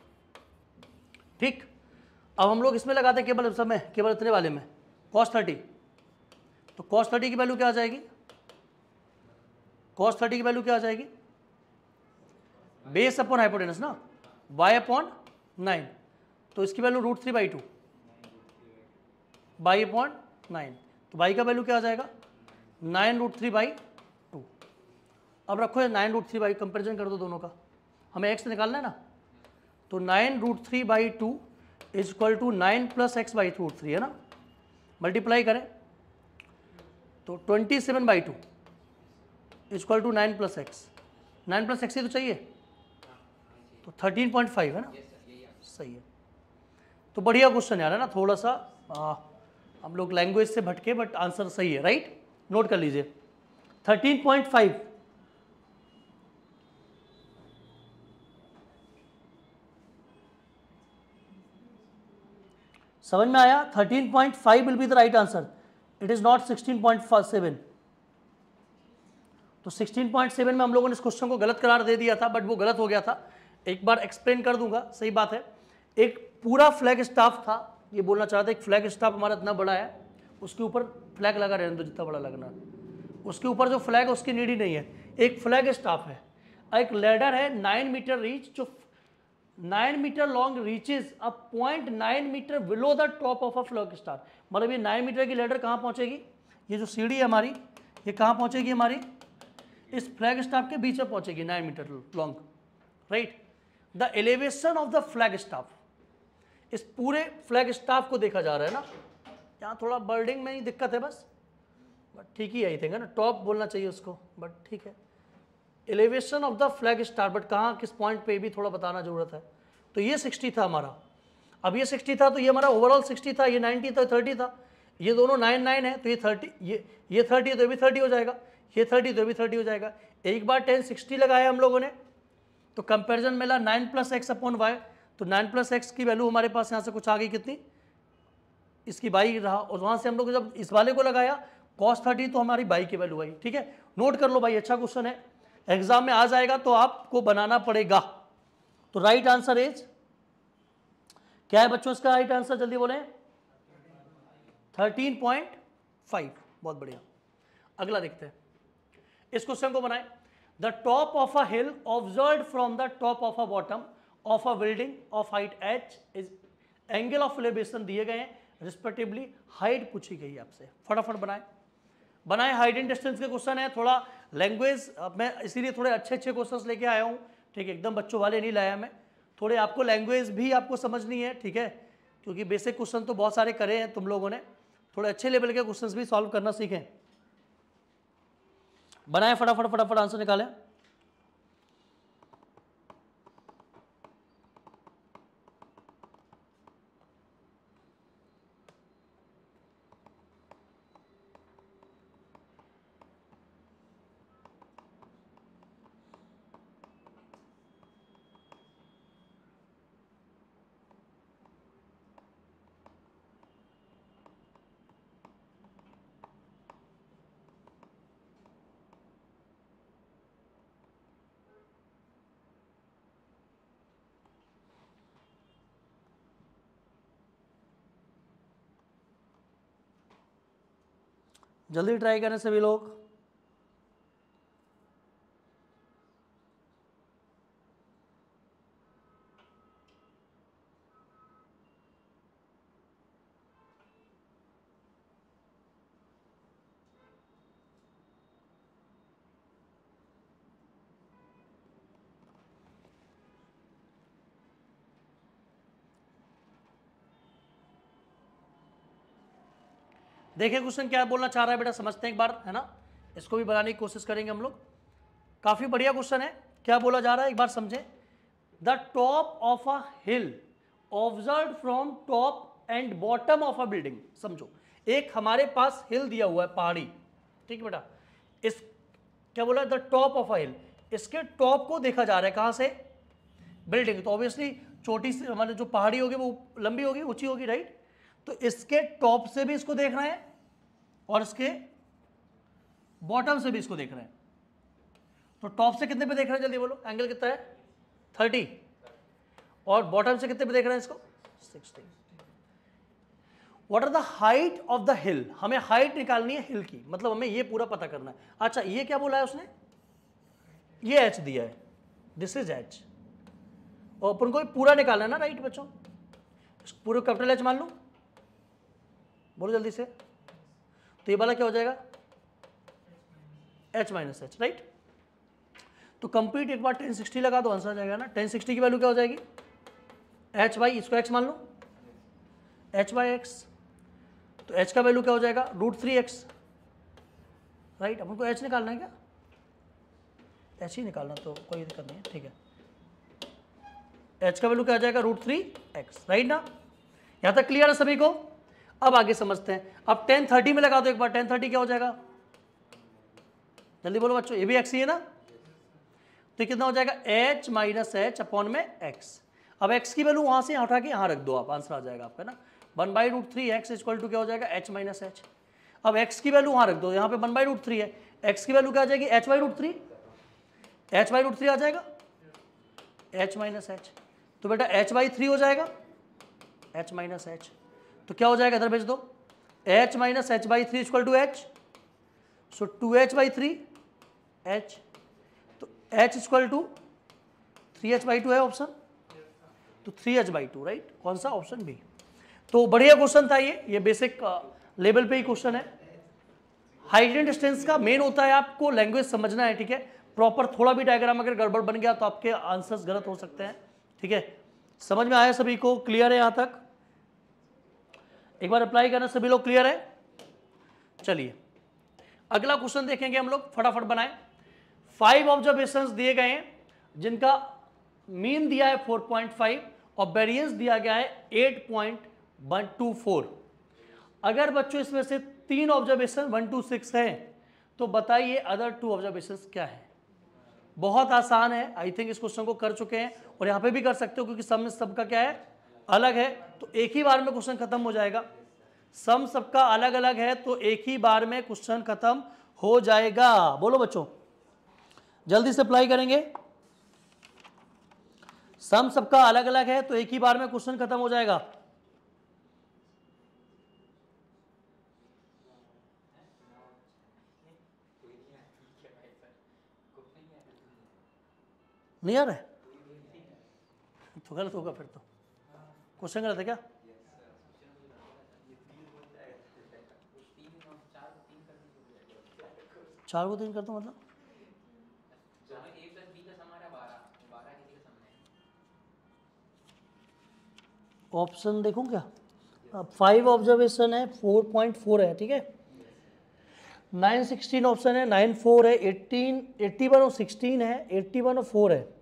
ठीक। अब हम लोग इसमें लगाते हैं केवल समय, केवल इतने वाले में cos 30। तो cos 30 की वैल्यू क्या आ जाएगी, cos 30 की वैल्यू क्या आ जाएगी बेस अपॉन हाइपोटेनस ना, y अपॉन 9। तो इसकी वैल्यू √3/2 y अपॉन 9। तो y का वैल्यू क्या आ जाएगा 9√3/2। अब रखो ये 9√3/, कंपेरिजन कर दो दोनों का, हमें x निकालना है ना। तो 9√3/2 इज इक्वल टू 9 + x/√3 है ना, मल्टीप्लाई करें तो 27/2 is equal to 9 + x। 9 + x ही तो चाहिए, तो 13.5 है ना, सही है। तो बढ़िया क्वेश्चन यार, है ना। थोड़ा सा हम लोग लैंग्वेज से भटके बट आंसर सही है, राइट। नोट कर लीजिए 13.5। समझ में आया। 13.5 will be the right answer, it is not 16.7। तो 16.7 में हम लोगों ने इस क्वेश्चन को गलत करार दे दिया था, बट वो गलत हो गया था। एक बार एक्सप्लेन कर दूंगा, सही बात है। एक पूरा फ्लैग स्टाफ था, ये बोलना चाहता था। एक फ्लैग स्टाफ हमारा इतना बड़ा है, उसके ऊपर फ्लैग लगा रहने दो जितना बड़ा लगना है, उसके ऊपर जो फ्लैग है उसकी नीड ही नहीं है। एक फ्लैग स्टाफ है, एक लैडर है 9 मीटर रीच, जो 9 metre long reaches a 0.9 metre below the top of a flagstaff. मतलब ये 9 मीटर की लैडर कहाँ पहुँचेगी, ये जो सीढ़ी है हमारी, ये कहाँ पहुँचेगी हमारी इस फ्लैग स्टाफ के बीच में पहुँचेगी, 9 metre long, right. The elevation of the flagstaff, इस पूरे फ्लैग स्टाफ को देखा जा रहा है ना। यहाँ थोड़ा बर्डिंग में ही दिक्कत है बस, बट ठीक ही आई थिंक, है ना। टॉप बोलना चाहिए उसको, बट ठीक है। Elevation of the flagstaff, but कहाँ किस पॉइंट पे भी थोड़ा बताना जरूरत है। तो ये 60 था हमारा, अब ये 60 था, तो ये हमारा ओवरऑल 60 था, ये 90 था, 30 था। ये दोनों 9 9 है, तो ये 30, ये 30 है तो ये भी 30 हो जाएगा, ये 30 तो ये भी 30 हो जाएगा। एक बार 1060 लगाया हम लोगों ने, तो कंपैरिजन मिला 9 + x अपॉन y। तो 9 + x की वैल्यू हमारे पास यहाँ से कुछ आ गई कितनी, इसकी बाई रहा। और वहाँ से हम लोग जब इस वाले को लगाया cos 30, तो हमारी बाई की वैल्यू आई, ठीक है। नोट कर लो भाई, अच्छा क्वेश्चन है, एग्जाम में आ जाएगा तो आपको बनाना पड़ेगा। तो राइट आंसर इज क्या है बच्चों इसका राइट आंसर, जल्दी बोले। 13.5, बहुत बढ़िया। अगला देखते हैं, इस क्वेश्चन को बनाए। The top of a hill observe from the top of a bottom of a building of height h is angle of elevation दिए गए हैं, रिस्पेक्टिवली हाइट पूछी गई है आपसे। फटाफट बनाए हाइट एंड डिस्टेंस के क्वेश्चन है। थोड़ा लैंग्वेज मैं इसीलिए थोड़े अच्छे क्वेश्चंस लेके आया हूँ, ठीक है, एकदम बच्चों वाले नहीं लाया मैं। थोड़े आपको लैंग्वेज भी आपको समझनी है, ठीक है, क्योंकि बेसिक क्वेश्चन तो बहुत सारे करे हैं तुम लोगों ने, थोड़े अच्छे लेवल के क्वेश्चंस भी सॉल्व करना सीखें। बनाए फटाफट आंसर निकालें। जल्दी ट्राई करें सभी लोग। देखिए क्वेश्चन क्या बोलना चाह रहा है बेटा, समझते हैं एक बार, है ना। इसको भी बनाने की कोशिश करेंगे हम लोग। काफी बढ़िया क्वेश्चन है। क्या बोला जा रहा है एक बार समझें। The top of a hill observe from top and bottom of a building. समझो, एक हमारे पास हिल दिया हुआ है, पहाड़ी, ठीक है बेटा। इस क्या बोला, the top of a hill, इसके टॉप को देखा जा रहा है, कहां से, बिल्डिंग। तो ऑब्वियसली छोटी सी हमारे जो पहाड़ी होगी वो लंबी होगी, ऊंची होगी, राइट। तो इसके टॉप से भी इसको देख रहे हैं और इसके बॉटम से भी इसको देख रहे हैं। तो टॉप से कितने पे देख रहे हैं, जल्दी बोलो, एंगल कितना है, 30, और बॉटम से कितने पे देख रहे हैं इसको, 60। What are the height of the hill, हमें हाइट निकालनी है हिल की, मतलब हमें ये पूरा पता करना है। अच्छा ये क्या बोला है उसने, ये h दिया है, दिस इज h, और अपन को पूरा निकालना है ना, राइट बच्चों। पूरे कैपिटल H मान लो, बोलो जल्दी से। तो ये वाला क्या हो जाएगा, h माइनस एच, राइट। तो कंप्लीट एक बार 1060 लगा दो, आंसर आ जाएगा ना। 1060 की वैल्यू क्या हो जाएगी, h बाई, इसको x मान लो, h बाई एक्स। तो h का वैल्यू क्या हो जाएगा, √3x, राइट। अपन को h निकालना है क्या, h ही निकालना, तो कोई दिक्कत नहीं है, ठीक है। h का वैल्यू क्या आ जाएगा, √3x, राइट ना। यहां तक क्लियर है सभी को। अब आगे समझते हैं। अब 1030 में लगा दो एक बार, 1030 क्या हो जाएगा, जल्दी बोलो बच्चों, ये भी x ही है ना। तो कितना हो जाएगा, h माइनस एच अपॉन में x। अब x की वैल्यू वहां से यहाँ उठा के यहाँ रख दो आप, आंसर आ जाएगा आपका ना। 1/√3x इक्वल टू क्या हो जाएगा, h माइनस एच। अब x की वैल्यू वहां रख दो, यहाँ पे 1/√3 है, x की वैल्यू क्या आ जाएगी, h/√3, h/√3 आ जाएगा, h माइनस एच। तो बेटा h/3 हो जाएगा, h माइनस एच। तो क्या हो जाएगा, इधर भेज दो, h minus h/3 equal to h, so 2h/3 h। तो h इक्वल टू 3h/2 है ऑप्शन, तो 3h/2, राइट। कौन सा, ऑप्शन बी। तो बढ़िया क्वेश्चन था ये बेसिक लेवल पे ही क्वेश्चन है। हाइट एंड डिस्टेंस का मेन होता है आपको लैंग्वेज समझना है, ठीक है। प्रॉपर थोड़ा भी डायग्राम अगर गड़बड़ बन गया तो आपके आंसर्स गलत हो सकते हैं, ठीक है। समझ में आया सभी को, क्लियर है यहां तक, एक बार अप्लाई करना, सभी लोग क्लियर है। चलिए अगला क्वेश्चन देखेंगे हम लोग, फटाफट बनाएं। 5 ऑब्जर्वेशंस दिए गए हैं जिनका मीन दिया है 4.5 और वेरिएंस दिया गया है 8.124। अगर बच्चों इसमें से 3 ऑब्जर्वेशन 1 to 6 है तो बताइए अदर 2 ऑब्जर्वेशंस क्या है। बहुत आसान है, आई थिंक इस क्वेश्चन को कर चुके हैं और यहां पे भी कर सकते हो क्योंकि सम सबका क्या है, अलग है। तो एक ही बार में क्वेश्चन खत्म हो जाएगा। सम सबका अलग अलग है तो एक ही बार में क्वेश्चन खत्म हो जाएगा। बोलो बच्चों, जल्दी से अप्लाई करेंगे। सम सबका अलग अलग है तो एक ही बार में क्वेश्चन खत्म हो जाएगा। नहीं आ रहा है तो गलत होगा, फिर तो क्वेश्चन गलत है क्या? चार को तीन कर दो मतलब ऑप्शन देखूं क्या? 5 ऑब्जर्वेशन है, 4.4 है, ठीक है। 916 ऑप्शन है, 94 है, 18 81 और 16 है, 81 और 4 है।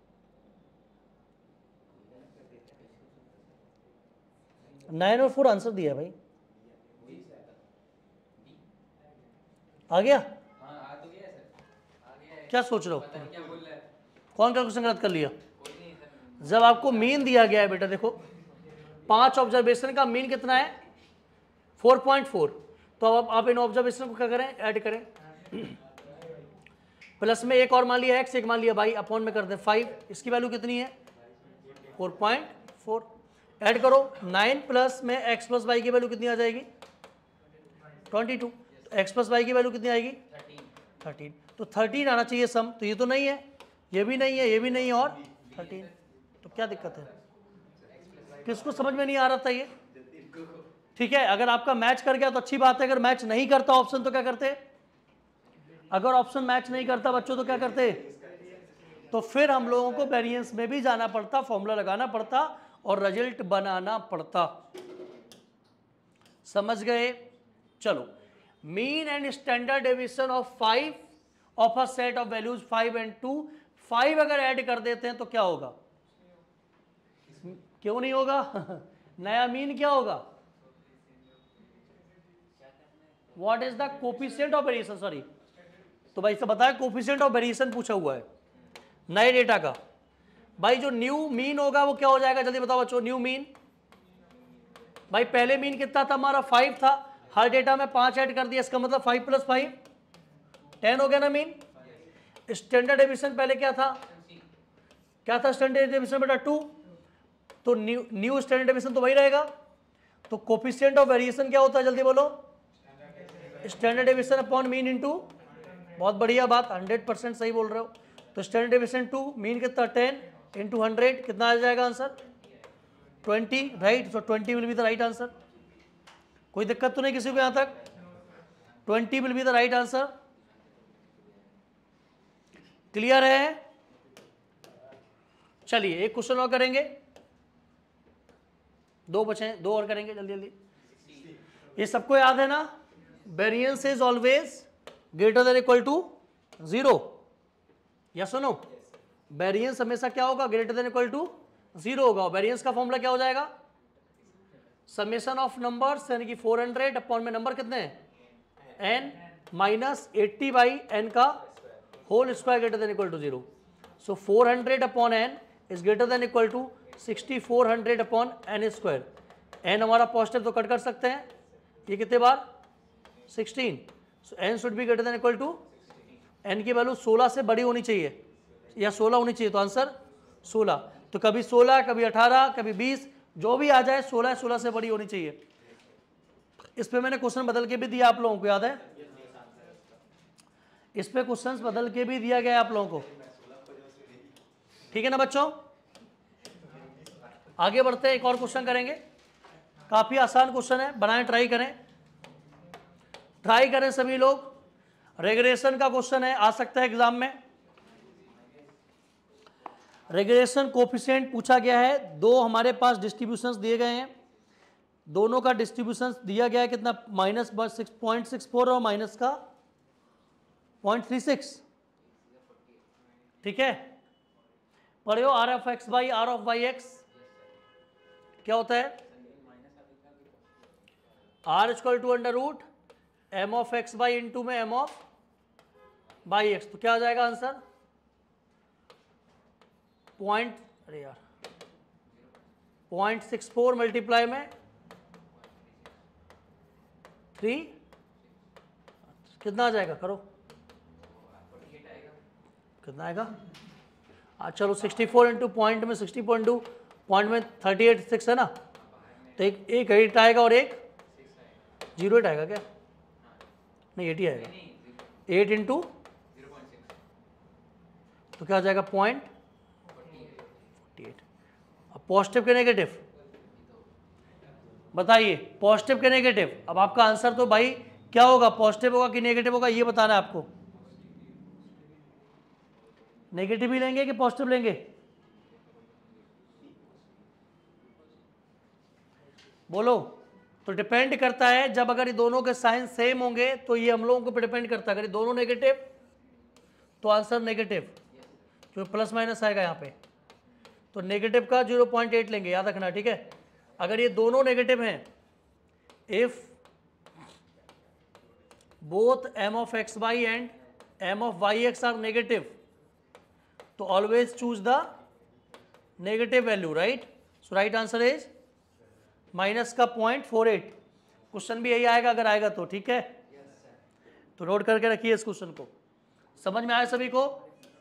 नाइन और 4 आंसर दिया भाई। आ गया? क्या सोच रहे हो? कौन सा क्वेश्चन गलत कर लिया? जब आपको मीन दिया गया है बेटा, देखो 5 ऑब्जर्वेशन का मीन कितना है? 4.4। तो अब आप इन ऑब्जर्वेशन को क्या करें? ऐड करें। प्लस में एक और मान लिया x, एक मान लिया y, अपॉन में कर दें 5। इसकी वैल्यू कितनी है? 4.4। ऐड करो 9 प्लस में x प्लस वाई की वैल्यू कितनी आ जाएगी? 22। तो x प्लस वाई की वैल्यू कितनी आएगी? 13। तो 13 आना चाहिए सम, तो ये तो नहीं है, ये भी नहीं है, ये भी नहीं है, और 13। तो क्या दिक्कत है? किसको समझ में नहीं आ रहा था ये? ठीक है, अगर आपका मैच कर गया तो अच्छी बात है, अगर मैच नहीं करता ऑप्शन तो क्या करते? अगर ऑप्शन मैच नहीं करता बच्चों तो क्या करते? तो फिर हम लोगों को वेरिएंस में भी जाना पड़ता, फॉर्मूला लगाना पड़ता और रिजल्ट बनाना पड़ता। समझ गए? चलो, mean and standard deviation of 5 of a set of values 5 and 2। 5 अगर ऐड कर देते हैं तो क्या होगा? क्यों नहीं होगा? नया मीन क्या होगा? What is the coefficient of variation? Sorry, तो भाई से बताया कोफिशिएंट ऑफ वेरिएशन पूछा हुआ है नए डेटा का। भाई जो न्यू मीन होगा वो क्या हो जाएगा? जल्दी बताओ बच्चों। न्यू मीन, भाई पहले मीन कितना था हमारा? 5 था, हर डेटा में 5 ऐड कर दिया, इसका मतलब 5 + 5 10 हो गया ना मीन। स्टैंडर्ड डेविएशन पहले क्या था? क्या था स्टैंडर्ड डेविएशन बेटा? 2। तो न्यू स्टैंडर्ड डेविएशन तो वही रहेगा। तो कोफिशिएंट ऑफ वेरिएशन क्या होता है? जल्दी बोलो। Standard deviation upon mean into, बहुत बढ़िया बात, 100% सही बोल रहे हो। तो स्टैंडर्ड डेविएशन 2, मीन कितना? 10 × 100 कितना आ जाएगा answer? 20, right. So 20 will be the right answer. कोई दिक्कत तो नहीं किसी को यहां तक? 20 will be the right answer. Clear है? चलिए एक क्वेश्चन और करेंगे, 2 बचे, 2 और करेंगे जल्दी जल्दी। ये सबको याद है ना? Variance is always greater than equal to 0। या सुनो, वेरिएंस हमेशा क्या होगा? ग्रेटर देन इक्वल टू 0 होगा। वेरिएंस का फॉर्मूला क्या हो जाएगा? समेशन ऑफ नंबर्स, यानी कि 400 अपॉन में नंबर कितने हैं? n माइनस 80/n का whole square greater than equal to 0। So 400 upon n is greater than equal to 6400 upon n square. n हमारा पॉजिटिव तो कट कर सकते हैं, ये कितने बार? 16। So n should be greater than equal to, n की वैल्यू 16 से बड़ी होनी चाहिए या 16 होनी चाहिए, तो आंसर 16। तो कभी 16, कभी 18, कभी 20, जो भी आ जाए 16 से बड़ी होनी चाहिए। इस पे मैंने क्वेश्चन बदल के भी दिया, आप लोगों को याद है? इस पे क्वेश्चंस बदल के भी दिया गया आप लोगों को, ठीक है ना बच्चों? आगे बढ़ते हैं, एक और क्वेश्चन करेंगे। काफी आसान क्वेश्चन है, बनाएं, ट्राई करें सभी लोग। रेग्रेशन का क्वेश्चन है, आ सकता है एग्जाम में। रेग्रेशन कोफिशिएंट पूछा गया है, 2 हमारे पास डिस्ट्रीब्यूशंस दिए गए हैं, दोनों का डिस्ट्रीब्यूशन दिया गया है कितना? -6.64 और माइनस का 0.36, ठीक है? पढ़े हो R(x/y), R(y(x) क्या होता है? R = m(x/y) इंटू में m(y(x). तो क्या आ जाएगा आंसर? अरे यार 0.64 मल्टीप्लाई में 3, कितना आ जाएगा? करो, कितना आएगा? चलो 64 इंटू पॉइंट में 60.2 पॉइंट में 38.6 है ना, तो एक 8 आएगा और एक 0.8 आएगा क्या? नहीं 80 आएगा। 8 इंटू तो क्या आ जाएगा 0.48। अब पॉजिटिव के नेगेटिव बताइए, पॉजिटिव के नेगेटिव। अब आपका आंसर तो भाई क्या होगा, पॉजिटिव होगा कि नेगेटिव होगा, ये बताना है आपको। नेगेटिव ही लेंगे कि पॉजिटिव लेंगे? बोलो। तो डिपेंड करता है, जब अगर ये दोनों के साइन सेम होंगे तो ये हम लोगों को डिपेंड करता है। अगर ये दोनों नेगेटिव तो आंसर नेगेटिव, क्योंकि प्लस माइनस आएगा यहाँ पे, तो नेगेटिव का 0.8 लेंगे, याद रखना, ठीक है। अगर ये दोनों नेगेटिव हैं, if both m of xy and m of yx are negative, तो always choose the negative value, right? So right answer is minus का 0.48। क्वेश्चन भी यही आएगा अगर आएगा तो, ठीक है। तो नोट करके रखिए इस क्वेश्चन को। समझ में आया सभी को?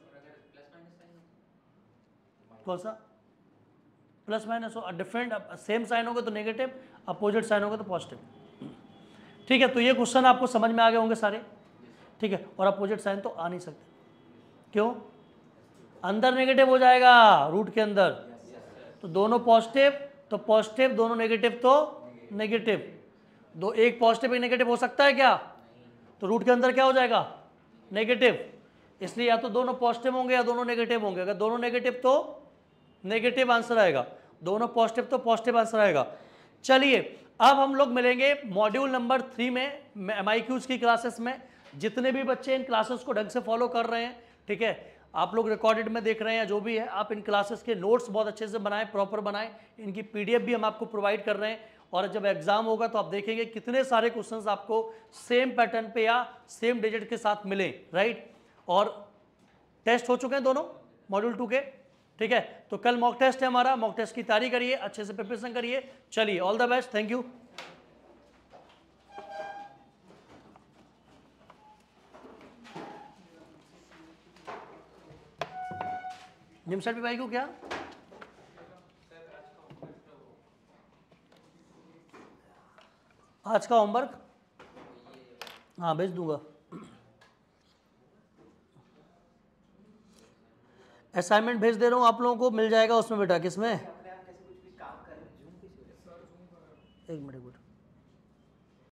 कौन सा प्लस माइनस हो, डिफरेंट सेम साइन होगा तो नेगेटिव, अपोजिट साइन होगा तो पॉजिटिव, ठीक है। तो ये क्वेश्चन आपको समझ में आ गए होंगे सारे, ठीक है। और अपोजिट साइन तो आ नहीं सकते, क्यों? अंदर नेगेटिव हो जाएगा रूट के अंदर, तो दोनों पॉजिटिव तो पॉजिटिव, दोनों नेगेटिव तो नेगेटिव। दो एक पॉजिटिव एक नेगेटिव हो सकता है क्या? तो रूट के अंदर क्या हो जाएगा? नेगेटिव। इसलिए या तो दोनों पॉजिटिव होंगे या दोनों नेगेटिव होंगे। अगर दोनों नेगेटिव तो नेगेटिव आंसर आएगा, दोनों पॉजिटिव तो पॉजिटिव आंसर आएगा। चलिए अब हम लोग मिलेंगे मॉड्यूल नंबर 3 में MIQs की क्लासेस में। जितने भी बच्चे इन क्लासेस को ढंग से फॉलो कर रहे हैं, ठीक है, आप लोग रिकॉर्डेड में देख रहे हैं, जो भी है, आप इन क्लासेस के नोट्स बहुत अच्छे से बनाएं, प्रॉपर बनाएं। इनकी PDF भी हम आपको प्रोवाइड कर रहे हैं, और जब एग्जाम होगा तो आप देखेंगे कितने सारे क्वेश्चंस आपको सेम पैटर्न पे या सेम डिजिट के साथ मिले, राइट। और टेस्ट हो चुके हैं दोनों मॉड्यूल 2 के, ठीक है। तो कल मॉक टेस्ट है हमारा, मॉक टेस्ट की तैयारी करिए, अच्छे से प्रिपरेशन करिए। चलिए all the best, thank you. निमशल भाई को क्या आज का होमवर्क? हाँ भेज दूंगा। असाइनमेंट भेज दे रहा हूँ आप लोगों को, मिल जाएगा उसमें बेटा। किसमें? एक मिनट